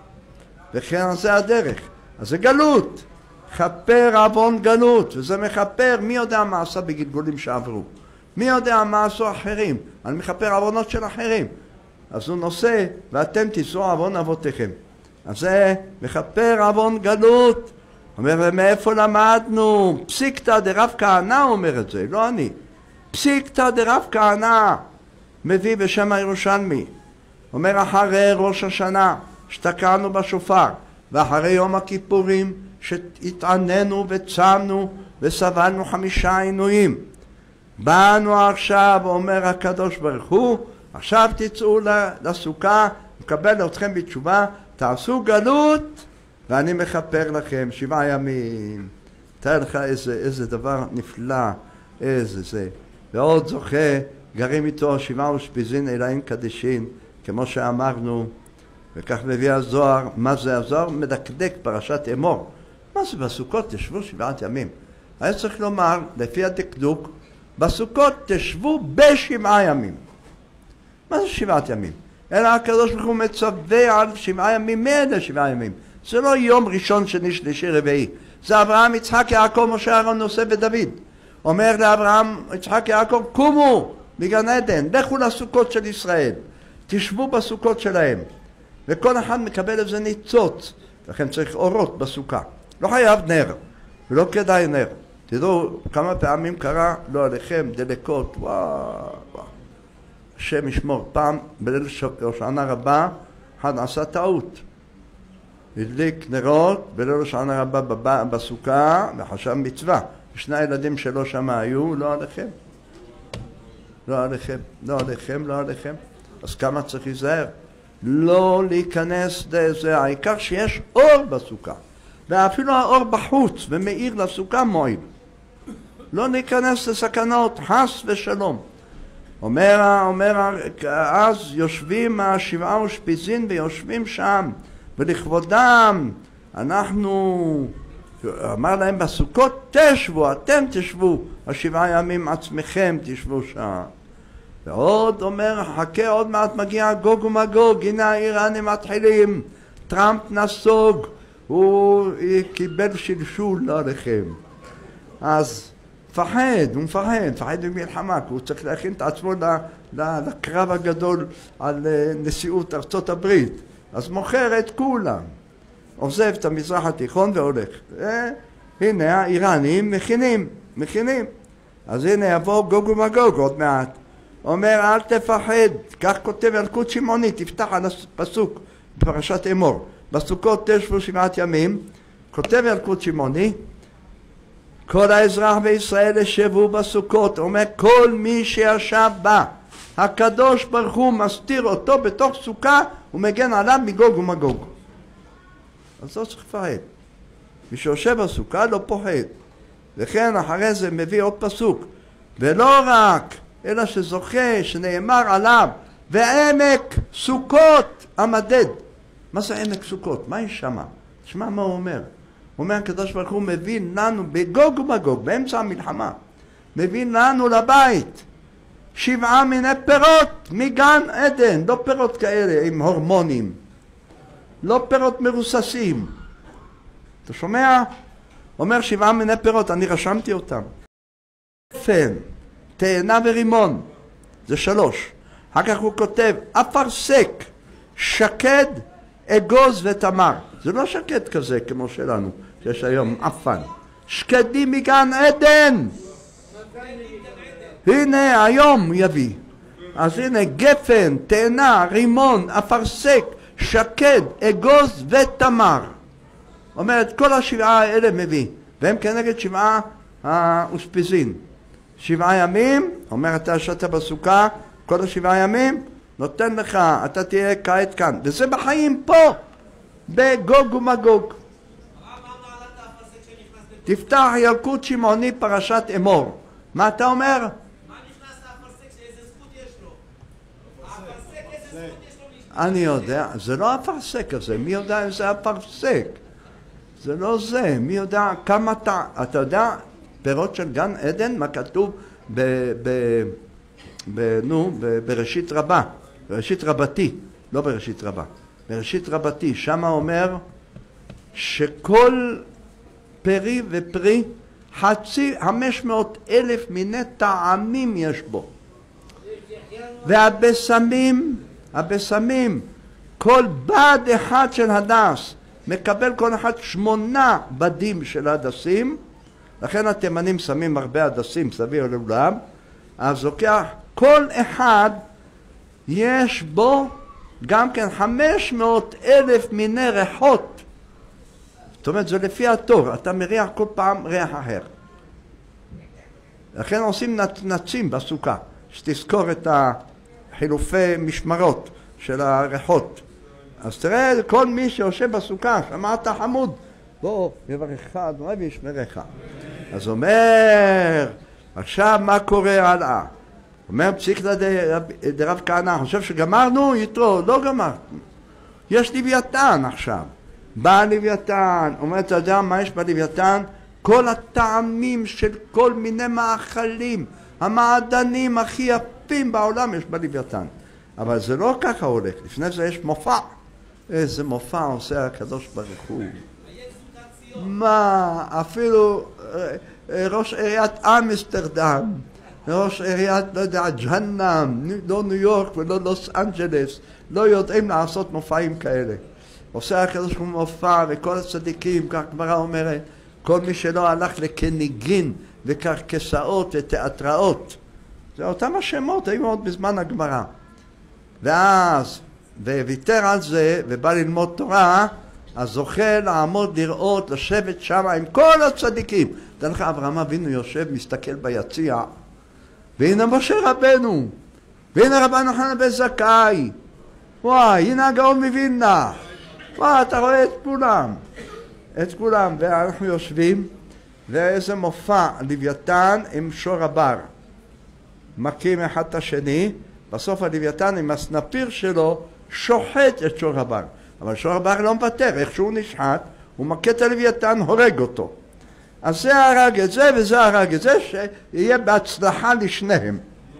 וכן זה הדרך. אז זה גלות. חפר עוון גלות, וזה מחפר, מי יודע מה עשה בגלגולים שעברו? מי יודע מה עשו אחרים? אני מחפר עוונות של אחרים. אז הוא נושא, ואתם תישאו עוון אבותיכם. אז זה מחפר עוון גלות. אומר, ומאיפה למדנו? פסיקתא דרב כהנא אומר את זה, לא אני. פסיקתא דרב כהנא מביא בשם הירושלמי. אומר, אחרי ראש השנה, שתקענו בשופר, ואחרי יום הכיפורים, שהתעננו וצמנו וסבלנו חמישה עינויים. באנו עכשיו, אומר הקדוש ברוך הוא, עכשיו תצאו לסוכה, מקבל אתכם בתשובה, תעשו גלות, ואני מכפר לכם שבעה ימים. תאר לך איזה, איזה דבר נפלא, איזה זה. ועוד זוכה, גרים איתו שבעה ושפיזין אלוהים קדישין, כמו שאמרנו, וכך מביא הזוהר. מה זה הזוהר? מדקדק פרשת אמור. מה זה בסוכות תשבו שבעת ימים? היה צריך לומר, לפי הדקדוק, בסוכות תשבו בשבעה ימים. מה זה שבעת ימים? אלא הקדוש ברוך הוא מצווה על שבעה ימים, מאלה שבעה ימים. זה לא יום ראשון, שני, שלישי, רביעי. זה אברהם, יצחק, יעקב, משה, אהרון, נוסף ודוד. אומר לאברהם, יצחק, יעקב, קומו מגן עדן, לכו לסוכות של ישראל. תשבו בסוכות שלהם. וכל אחד מקבל איזה ניצוץ. לכן צריך אורות בסוכה. לא חייב נר, ולא כדאי נר. תדעו כמה פעמים קרה, לא עליכם, דלקות, וואו, וואו. השם ישמור. פעם בליל הושענא רבה, אחד עשה טעות. הדליק נרות בליל הושענא רבה בסוכה, וחשב מצווה. שני הילדים שלו שם היו, לא עליכם. לא עליכם, לא עליכם, לא עליכם. אז כמה צריך להיזהר? לא להיכנס לזה, העיקר שיש אור בסוכה. ואפילו האור בחוץ ומאיר לסוכה מועיל. לא להיכנס לסכנות, חס ושלום. אומר, אומר, אז יושבים השבעה ושפיזין ויושבים שם, ולכבודם אנחנו, אמר להם בסוכות, תשבו, אתם תשבו, השבעה ימים עצמכם תשבו שם. ועוד אומר, חכה, עוד מעט מגיע גוג ומגוג, הנה האיראנים מתחילים, טראמפ נסוג, הוא קיבל שלשול עליכם. אז פחד, הוא מפחד, פחד במלחמה, כי הוא צריך להכין את עצמו לקרב הגדול על נשיאות ארצות הברית. אז מוכר את כולם, עוזב את המזרח התיכון והולך. הנה האיראנים מכינים, מכינים. אז הנה יבוא גוג ומגוג עוד מעט. אומר, אל תפחד, כך כותב ילקוט שמעוני, תפתח על הפסוק בפרשת אמור. בסוכות תשבו שבעת ימים, כותב ילקוט שמעוני, כל האזרח בישראל ישבו בסוכות, אומר, כל מי שישב בה, הקדוש ברוך הוא מסתיר אותו בתוך סוכה, ומגן עליו מגוג ומגוג. אז לא צריך לפחד. מי שיושב בסוכה לא פוחד. וכן אחרי זה מביא עוד פסוק, ולא רק, אלא שזוכה, שנאמר עליו, ועמק סוכות המדד. מה זה עמק סוכות? מה יש שמה? תשמע מה הוא אומר. הוא אומר, הקדוש ברוך הוא מביא לנו בגוג ומגוג, באמצע המלחמה, מביא לנו לבית שבעה מיני פירות מגן עדן, לא פירות כאלה עם הורמונים, לא פירות מרוססים. אתה שומע? אומר שבעה מיני פירות, אני רשמתי אותם. פן, תאנה ורימון, זה שלוש. אחר כך הוא כותב, אפרסק, שקד, אגוז ותמר. זה לא שקד כזה כמו שלנו, שיש היום אפן. שקדים מגן עדן. הנה היום יביא. אז הנה גפן, תאנה, רימון, אפרסק, שקד, אגוז ותמר. אומרת, כל השבעה האלה מביא. והם כנגד שבעה האושפיזין. שבעה ימים, אומר אתה שאתה בסוכה, כל השבעה ימים, נותן לך, אתה תהיה כעת כאן. וזה בחיים פה, בגוג ומגוג. תפתח ילקוט שמעוני פרשת אמור. מה אתה אומר? מה נכנס לאפרסק? שאיזה זכות יש לו? האפרסק, איזה זכות יש לו? אני יודע, זה לא הפרסק הזה, מי יודע אם זה הפרסק? זה לא זה, מי יודע כמה אתה, אתה יודע, פירות של גן עדן, מה כתוב ב, ב, ב, נו, ב, בראשית רבה, בראשית רבתי, לא בראשית רבה, בראשית רבתי, שמה אומר שכל פרי ופרי, חצי, חמש מאות אלף מיני טעמים יש בו. והבשמים, הבשמים, כל בד אחד של הדס, מקבל כל אחד שמונה בדים של הדסים, לכן התימנים שמים הרבה הדסים סביב לעולם, אז לוקח, כל אחד יש בו גם כן חמש מאות אלף מיני ריחות. זאת אומרת, זה לפי התור, אתה מריח כל פעם ריח אחר. לכן עושים נצים בסוכה, שתזכור את החילופי משמרות של הריחות. אז תראה, כל מי שיושב בסוכה, שמעת חמוד, בוא, יברכך, אדוני וישמרך. אז אומר, עכשיו מה קורה הלאה? אומר פסיק דרב כהנא, חושב שגמרנו? יתרו, לא גמרנו. יש לוויתן עכשיו. בא לוויתן, אומר, אתה יודע מה יש בלוויתן? כל הטעמים של כל מיני מאכלים, המעדנים הכי יפים בעולם יש בלוויתן. אבל זה לא ככה הולך, לפני זה יש מופע. איזה מופע עושה הקדוש ברוך הוא. מה, אפילו ראש עיריית אמסטרדם, ראש עיריית, לא יודע, ג'הנם, לא ניו יורק ולא לוס אנג'לס, לא יודעים לעשות מופעים כאלה. עושה הקדוש ברוך הוא מופע, וכל הצדיקים, כך גמרא אומרת, כל מי שלא הלך לכניגין וקרקסאות ותיאטראות, זה אותם השמות, היו עוד בזמן הגמרא. ואז, וויתר על זה, ובא ללמוד תורה, אז זוכה לעמוד לראות, לשבת שם עם כל הצדיקים. תדע לך, אברהם אבינו יושב, מסתכל ביציע, והנה משה רבנו, והנה רבנו חנן בן זכאי, וואי, הנה הגאון מווילנה, וואי, אתה רואה את כולם, את כולם, ואנחנו יושבים, ואיזה מופע, לוויתן עם שור הבר, מכים אחד את השני, בסוף הלוויתן עם הסנפיר שלו שוחט את שור הבר, אבל שור הבר לא מוותר, איך שהוא נשחט, הוא מכה את הלוויתן, הורג אותו. אז זה הרג את זה וזה הרג את זה, שיהיה בהצלחה לשניהם.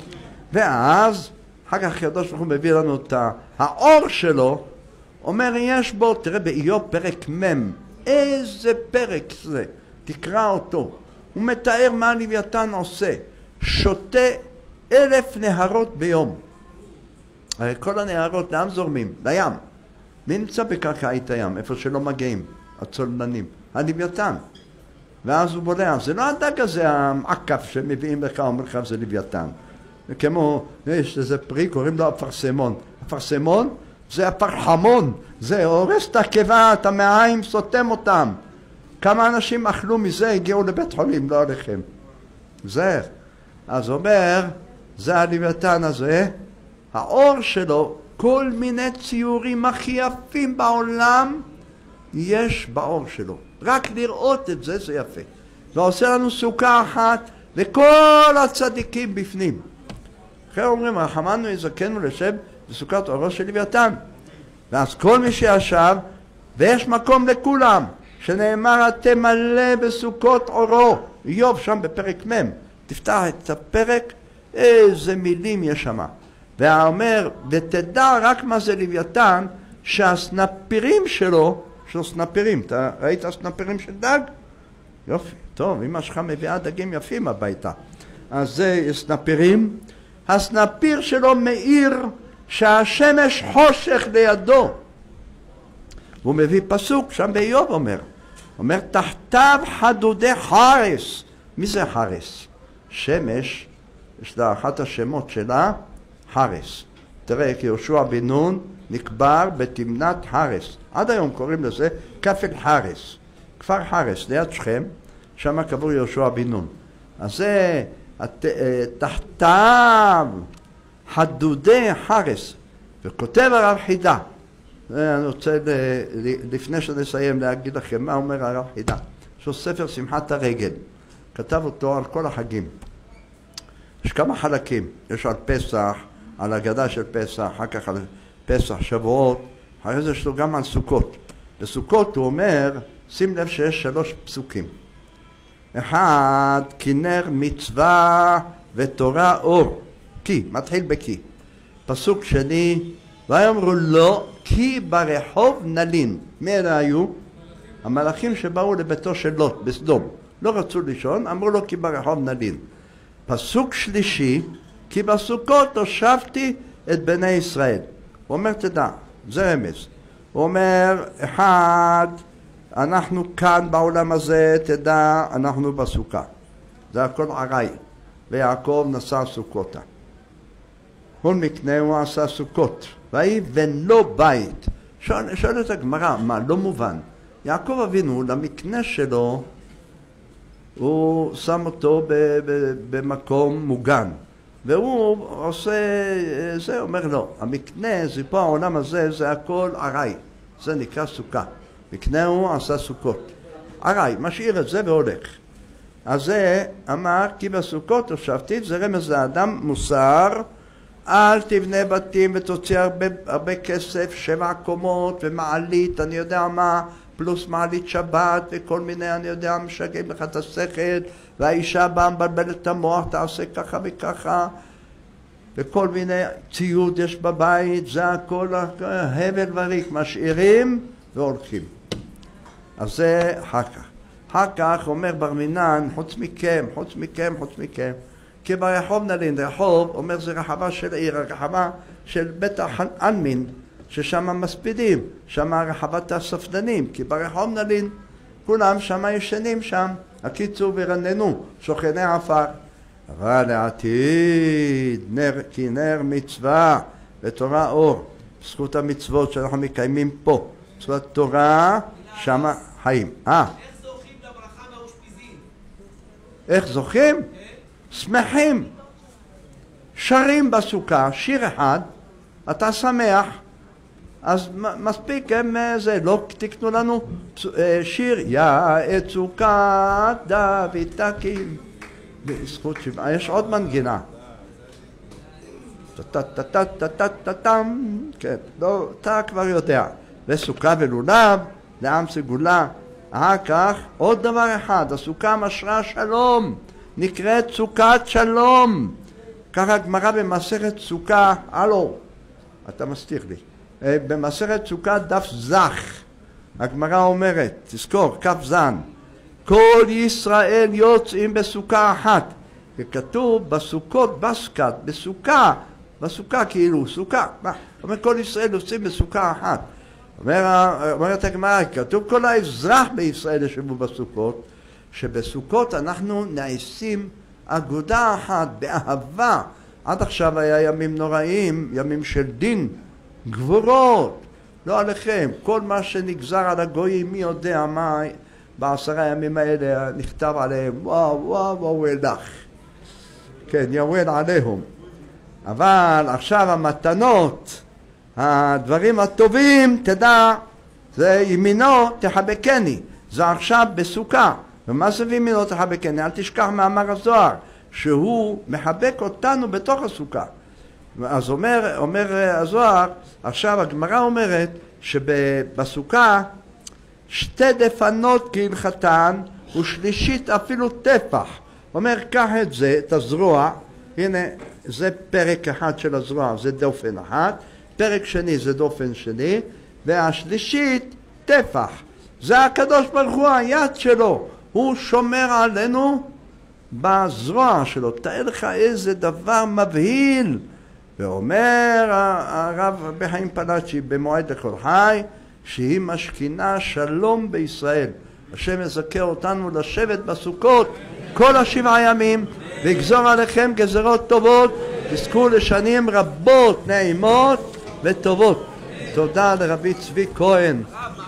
ואז, אחר כך הקדוש ברוך הוא מביא לנו את האור שלו, אומר יש בו, תראה באיוב פרק מ', איזה פרק זה, תקרא אותו. הוא מתאר מה הלוויתן עושה, שותה אלף נהרות ביום. הרי כל הנהרות לאן זורמים? לים. מי נמצא בקרקעית הים? איפה שלא מגיעים, הצוללנים, הלוויתן. ואז הוא בולע, זה לא הדג הזה המעקף שמביאים לך, אומר לך זה לוויתן. כמו, יש איזה פרי, קוראים לו אפרסמון. אפרסמון זה הפרחמון, זה הורס את הקיבה, את המעיים, סותם אותם. כמה אנשים אכלו מזה, הגיעו לבית חולים, לא עליכם. זה. אז אומר, זה הלוויתן הזה, האור שלו, כל מיני ציורים הכי יפים בעולם, יש באור שלו. רק לראות את זה, זה יפה. ועושה לנו סוכה אחת, וכל הצדיקים בפנים. אחרי אומרים, רחמנו יזכנו לשב בסוכת אורו של לוויתן. ואז כל מי שישב, ויש מקום לכולם, שנאמר, תמלא בסוכות אורו. איוב שם בפרק מ', תפתח את הפרק, איזה מילים יש שם. והאומר, ותדע רק מה זה לוויתן, שהסנפירים שלו, יש לו סנפירים, אתה ראית הסנפירים של דג? יופי, טוב, אמא שלך מביאה דגים יפים הביתה. אז זה יש סנפירים, הסנפיר שלו מאיר שהשמש חושך לידו. והוא מביא פסוק, שם באיוב אומר, אומר תחתיו חדודי חרס. מי זה חרס? שמש, יש לה אחת השמות שלה, חרס. תראה, כי יהושע בן נון נקבר בתמנת חרס. עד היום קוראים לזה כפל חרס. כפר חרס, ליד שכם, שם קבור יהושע בן נון. אז זה תחתיו חדודי חרס. וכותב הרב חידה. אני רוצה לפני שנסיים להגיד לכם מה אומר הרב חידה. יש לו ספר שמחת הרגל. כתב אותו על כל החגים. יש כמה חלקים. יש על פסח, על הגדה של פסח, אחר כך על פסח, שבועות, אחרי זה יש לו גם על סוכות. בסוכות הוא אומר, שים לב שיש שלוש פסוקים. אחד, כנר מצווה ותורה אור. כי, מתחיל בכי. פסוק שני, ויאמרו לו, כי ברחוב נלין. מי אלה היו? המלאכים שבאו לביתו של לוט, בסדום. לא רצו לישון, אמרו לו כי ברחוב נלין. פסוק שלישי, כי בסוכות הושבתי את בני ישראל. הוא אומר, תדע, זה רמז. הוא אומר, אחד, אנחנו כאן בעולם הזה, תדע, אנחנו בסוכה. זה הכל ערי. ויעקב נשא סוכותה. כל מקנה הוא עשה סוכות. ויבן לו בית. שואל, שואל את הגמרא, מה, לא מובן. יעקב אבינו, למקנה שלו, הוא שם אותו ב, ב, במקום מוגן. והוא עושה, זה אומר לו, המקנה, זה פה העולם הזה, זה הכל ערי. זה נקרא סוכה. מקנה הוא עשה סוכות. ערי, משאיר את זה והולך. אז זה אמר, כי בסוכות הושבתי, זה רמז לאדם מוסר, אל תבנה בתים ותוציא הרבה, הרבה כסף, שבע קומות ומעלית, אני יודע מה, פלוס מעלית שבת וכל מיני, אני יודע, משגעים לך את השכל, והאישה באה מבלבלת את המוח, תעשה ככה וככה, וכל מיני ציוד יש בבית, זה הכל הבל וריק, משאירים והולכים. אז זה אחר כך. אחר כך אומר בר מינן, חוץ מכם, חוץ מכם, חוץ מכם, כי ברחוב נלין, רחוב, אומר זה רחבה של עיר, רחבה של בית העלמין, ששם מספידים, שם רחבת הספדנים, כי ברחוב נלין, כולם שם ישנים שם, הקיצור ורננו, שוכני עפר. אבל לעתיד, נר, כי נר מצווה ותורה אור, זכות המצוות שאנחנו מקיימים פה, מצוות תורה, שמה חיים. אה? איך זוכים לברכה מהאושפיזין? איך זוכים? שמחים. שרים בסוכה, שיר אחד, אתה שמח, אז מספיק הם זה, לא תקנו לנו שיר יאת סוכת דוד תקים בזכות שבעה. יש עוד מנגינה, טה-טה-טה-טה-טה-טם, כן, לא, אתה כבר יודע, וסוכה ולולב לעם סגולה. אחר כך עוד דבר אחד, הסוכה משרה שלום, נקראת סוכת שלום. ככה הגמרא במסכת סוכה, הלו, אתה מסתיר לי, במסכת סוכה דף זך, הגמרא אומרת, תזכור, כף זן, כל ישראל יוצאים בסוכה אחת, וכתוב בסוכות בסקת, בסוכה, בסוכה כאילו, סוכה, מה? אומר כל ישראל יוצאים בסוכה אחת. אומר, אומרת הגמרא, כתוב כל האזרח בישראל ישבו בסוכות, שבסוכות אנחנו נעשים אגודה אחת באהבה. עד עכשיו היה ימים נוראים, ימים של דין, גבורות, לא עליכם. כל מה שנגזר על הגויים, מי יודע מה בעשרה ימים האלה נכתב עליהם, וואו וואו וואו אלך. כן, יורד עליהם. אבל עכשיו המתנות, הדברים הטובים, תדע, זה ימינו תחבקני, זה עכשיו בסוכה. ומה זה ימינו תחבקני? אל תשכח מאמר הזוהר, שהוא מחבק אותנו בתוך הסוכה. אז אומר, אומר הזוהר, עכשיו הגמרא אומרת שבסוכה שתי דפנות כהלכתן ושלישית אפילו טפח. אומר, קח את זה, את הזרוע, הנה זה פרק אחד של הזרוע, זה דופן אחת, פרק שני זה דופן שני, והשלישית טפח. זה הקדוש ברוך הוא, היד שלו, הוא שומר עלינו בזרוע שלו. תאר לך איזה דבר מבהיל. ואומר הרב בחיים פלאצ'י במועד לכל חי, שהיא משכינה שלום בישראל. השם יזכה אותנו לשבת בסוכות כל השבעה ימים, ויגזור עליכם גזרות טובות, תזכו לשנים רבות, נעימות וטובות. תודה לרבי צבי כהן,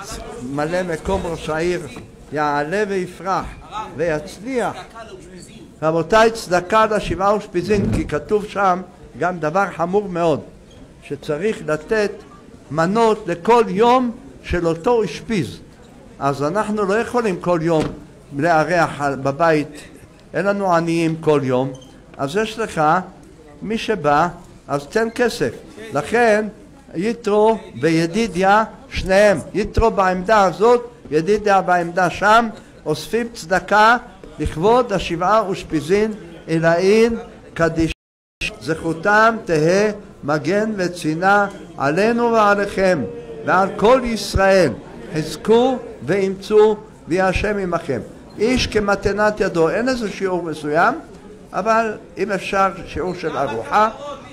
מלא מקום ראש העיר, יעלה ויפרח ויצליח. רבותיי, צדקה לשבעה אושפיזין, כי כתוב שם גם דבר חמור מאוד, שצריך לתת מנות לכל יום של אותו אשפיז. אז אנחנו לא יכולים כל יום לארח בבית, אין לנו עניים כל יום, אז יש לך מי שבא, אז תן כסף. לכן יתרו וידידיה שניהם, יתרו בעמדה הזאת, ידידיה בעמדה שם, אוספים צדקה לכבוד השבעה אושפיזין אלאין קדיש. זכותם תהא מגן וצינה עלינו ועליכם ועל כל ישראל. חזקו ואמצו ויהיה השם עמכם. איש כמתנת ידו. אין איזה שיעור מסוים, אבל אם אפשר שיעור של ארוחה,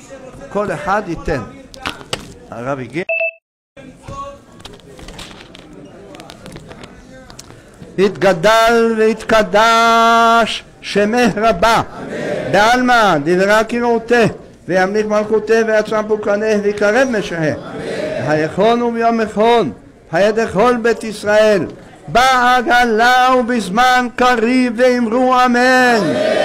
כל אחד ייתן. הרב הגיע. יתגדל ויתקדש שמך רבה, בעלמא דברה קראותה, וימליך מלכותה ויצרם פוקרנך ויקרב משהה, היכון וביום מכון, הידכול בית ישראל, בעגלה ובזמן קריב ואמרו אמן.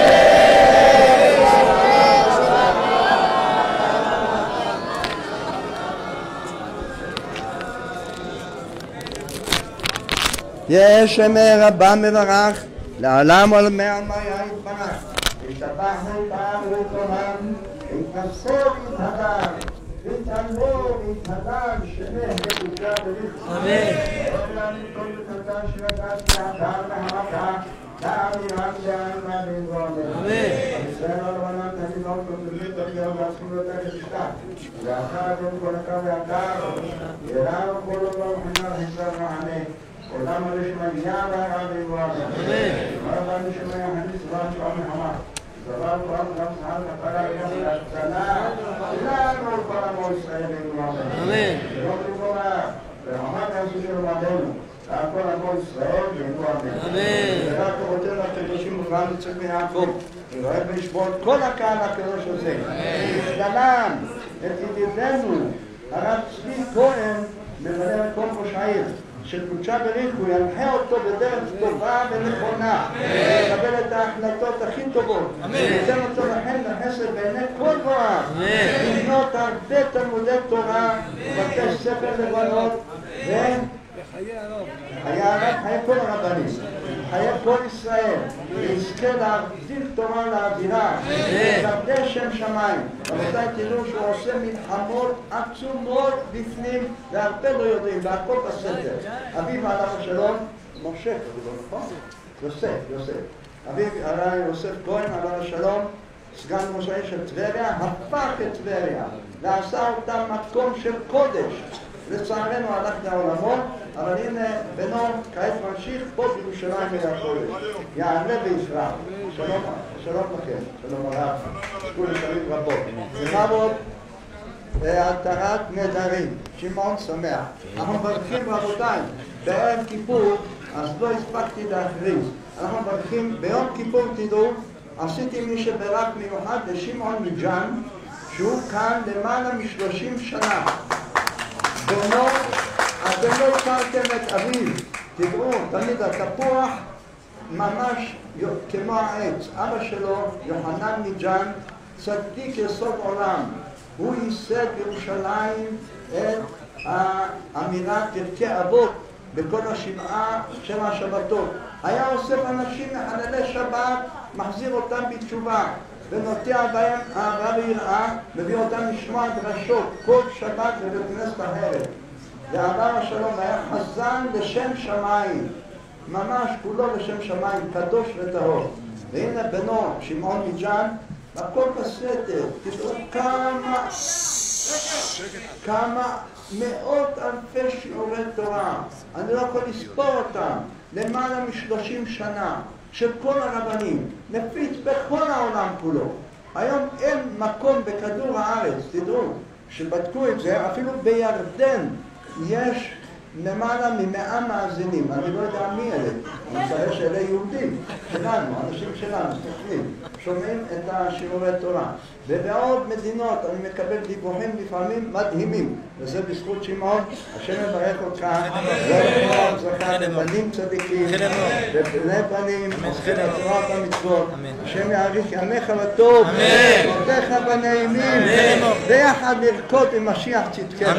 יש שמי רבה מברך, לעולם ולמי עלמיה יתברך. ישתבחנו פעם ותורם, יתנסו ויתהדר, ויתעלו ויתהדר, שמי הקדושה בריך. אמן. עולם כל בקדושה שבקש לעבר והמכה, לאמירם דעלמה בנגונה. אמן. ישראל עולמנה תמידות כותבית תביעות והזכויות הקדושה. ואחר אתם כל הקו והקר, יראה וכל אותו מבחינה וחסר מענה. עולם הלשמה יהיה והרע ויבואר. אמן. עולם הלשמה יחניס ועד שבעה מחמה. דבר פעם גם זמן כפרה יום להשתנה, לנו כל עמו ישראל בנו אמן. אמן. יום ריבונה, ורמת יעשו של רבנו, כל עמו ישראל בנו אמן. אמן. ורק רבותינו הקדושים ובאנו יצחק בן יעקב, ורואי וישבות כל הקהל הקדוש הזה. השתנן את ידידנו, הרב צבי כהן, ממלא מקום ראש העיר, של קודשה בריחו, ינחה אותו בדרך טובה ונכונה, לקבל את ההחלטות הכי טובות, ייתן אותו לכן לחסד בעיני כל רוע, לבנות הרבה תלמודי תורה, בתי ספר לבנות, וחיי הרב, חיי כל הרבנים, חיי כל ישראל, ויזכה להבדיל תורה לאווירה, ולעבדי שם שמיים. רבותיי, תראו שהוא עושה מלחמות עצומות בפנים, והרבה לא יודעים, והכל בסדר. אביו עליו השלום, משה, נכון? יוסף, יוסף. אביו הרב יוסף כהן עליו השלום, סגן ראש העיר של טבריה, הפך את טבריה, ועשה אותה מקום של קודש. לצערנו הלך לעולמו, אבל הנה בנו כעת ממשיך פה בירושלים ולקודש. יעלה ויפרח. שלום, שלום לכם, שלום הרב. שכו לשנים רבות. בכבוד והתרת נדרים. שמעון שמח. אנחנו מברכים רבותיי, בערב כיפור, אז לא הספקתי להכריז. אנחנו מברכים, ביום כיפור תדעו, עשיתי מי שברך מיוחד לשמעון מג'אן, שהוא כאן למעלה משלושים שנה. בנו, אתם לא הכרתם את אביו, תדעו, תמיד התפוח ממש כמו העץ. אבא שלו, יוחנן מג'אן, צדיק יסוד עולם. הוא ייסד בירושלים את האמירת פרקי אבות בכל השבעה של השבתות. היה אוסף אנשים מחללי שבת, מחזיר אותם בתשובה. ונוטע בהם אהבה ויראה, מביא אותם לשמוע דרשות כל שבת בבית כנסת אחרת. ועבר השלום היה חזן לשם שמיים, ממש כולו לשם שמיים, קדוש וטהור. והנה בנו, שמעון מג'אן, הכל בסתר, תראו כמה, כמה מאות אלפי שיעורי תורה, אני לא יכול לספור אותם, למעלה משלושים שנה. של כל הרבנים, נפיץ בכל העולם כולו. היום אין מקום בכדור הארץ, תדעו, שבדקו את זה, אפילו בירדן יש למעלה ממאה מאזינים, אני לא יודע מי אלה, אני מקווה שאלה יהודים, שלנו, אנשים שלנו, סופרים, שומעים את השיעורי תורה. ובעוד מדינות אני מקבל דיווחים לפעמים מדהימים, וזה בזכות שמעון, השם יברך אותך, ולכם זכה לבנים צדיקים, ובני בנים, עוסקים בתורה ובמצוות, השם יאריך ימיך לטוב, עובדיך בנעימים, ביחד לרקוד עם משיח צדקנו.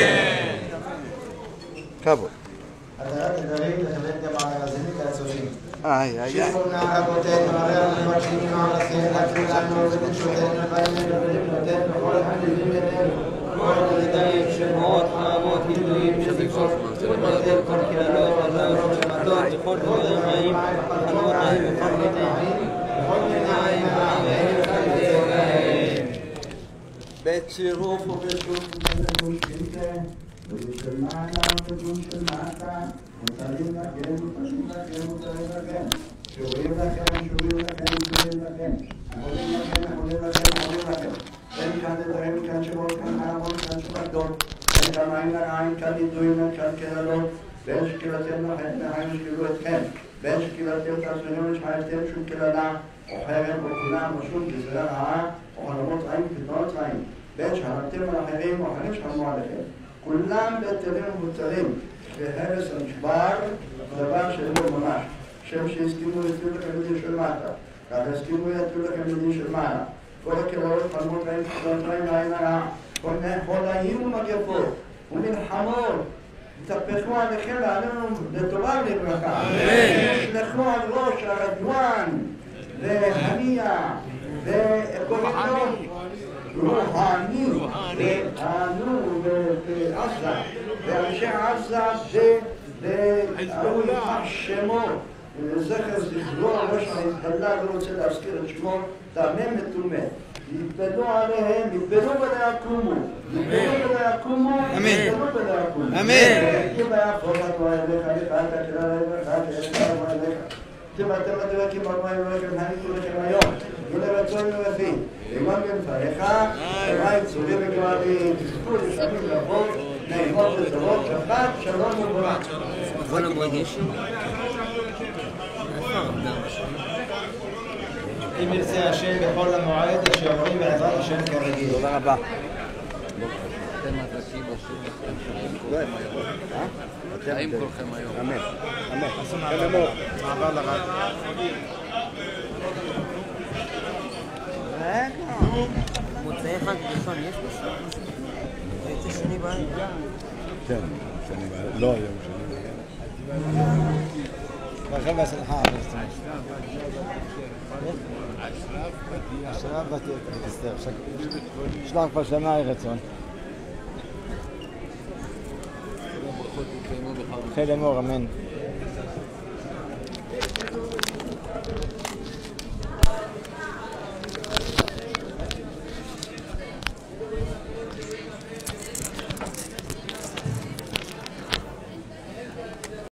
כבוד. התרת נדרים לכבד גם על המאזינים והצופים. איי, איי, איי. שכונה רבותינו, הרי אנחנו מקשיבים מערכים, לכולנו ובתשותינו, ובאים ובתשותינו, בכל המדינים בינינו, כל נדרים, שמות, חרמות, גילויים, שזיפות, ובתל כל קללות, עזרות, שמתות, וכל דברים רעים, חלמות רעים, וכל מיני וכל מיני רעים, וחלמות בצירוף ובשוק ובשוק ובשל מעלה ובגון של מטה, מותרים לכם, מותרים לכם, מותרים לכם. שורים לכם, שורים לכם, שורים לכם. עולים לכם, עולים לכם, עולים לכם. אין כאן נדרים, כאן שמות, כאן חרמות, כאן שבתות. אין כאן עין לעין, כאן ידועים, אין כאן קללות. ואין שקילתם לכם, מהעין שקילו אתכם. ואין שקילתם תעשונים לשמעתם שום קללה, או חרם, או כולם, או שום גזרה רעה, או חלומות רעים, פתרונות רעים. ואין שחרמתם על אחרים, או אחרים שחרמו עליכם. כולם בטלים ומותרים, והרס הנשבר, דבר שלא ממש. שם שהסכימו יתנו לכם מדין של מטה, כך הסכימו יתנו לכם מדין של מעלה. כל הקללות, חלמות רעים, חלמות רעים, לעין הרע, חולאים ומגפות, ומלחמות, תתהפכו עליכם ועלינו לטובה ולברכה. תשלחו על ראש הרדואן, והנייה, וקוראים רוחני, וענו ועזה, ואנשי עזה והוא יפח שמו, לזכר זכרו, ראש ההתחלה לא רוצה להזכיר את שמו, תאמן מתומה. יתפלו עליהם, יתפלו ולא יקומו, יתפלו ולא יקומו, יתפלו ולא יקומו. אמן. כי ביפות התורה אליך, לפעת הכלל אליך, ואליך ואליך. תבאתם הדבקים הרבה אלוהיכם, הניתו לכם היום. שרים לרבים, ללמוד מפניך, שמיים צורים וגמרים, תזכו לשמים רבות, נעימות ודורות, שבת, שלום וברכה. בוא למרגש. אם ירצה השם בכל המועד, שעוברים בעזרת השם כרגיל. תודה רבה. חיים כולכם היום. אמן. אמן. מעבר לרק. מוצאי חג ראשון יש בסוף? יוצא שני בערב. כן, שני בערב. לא היום שני בערב. ואחרי בהצלחה. השלב בתסתר. שלב כבר שנה רצון. חיל אמור, אמן.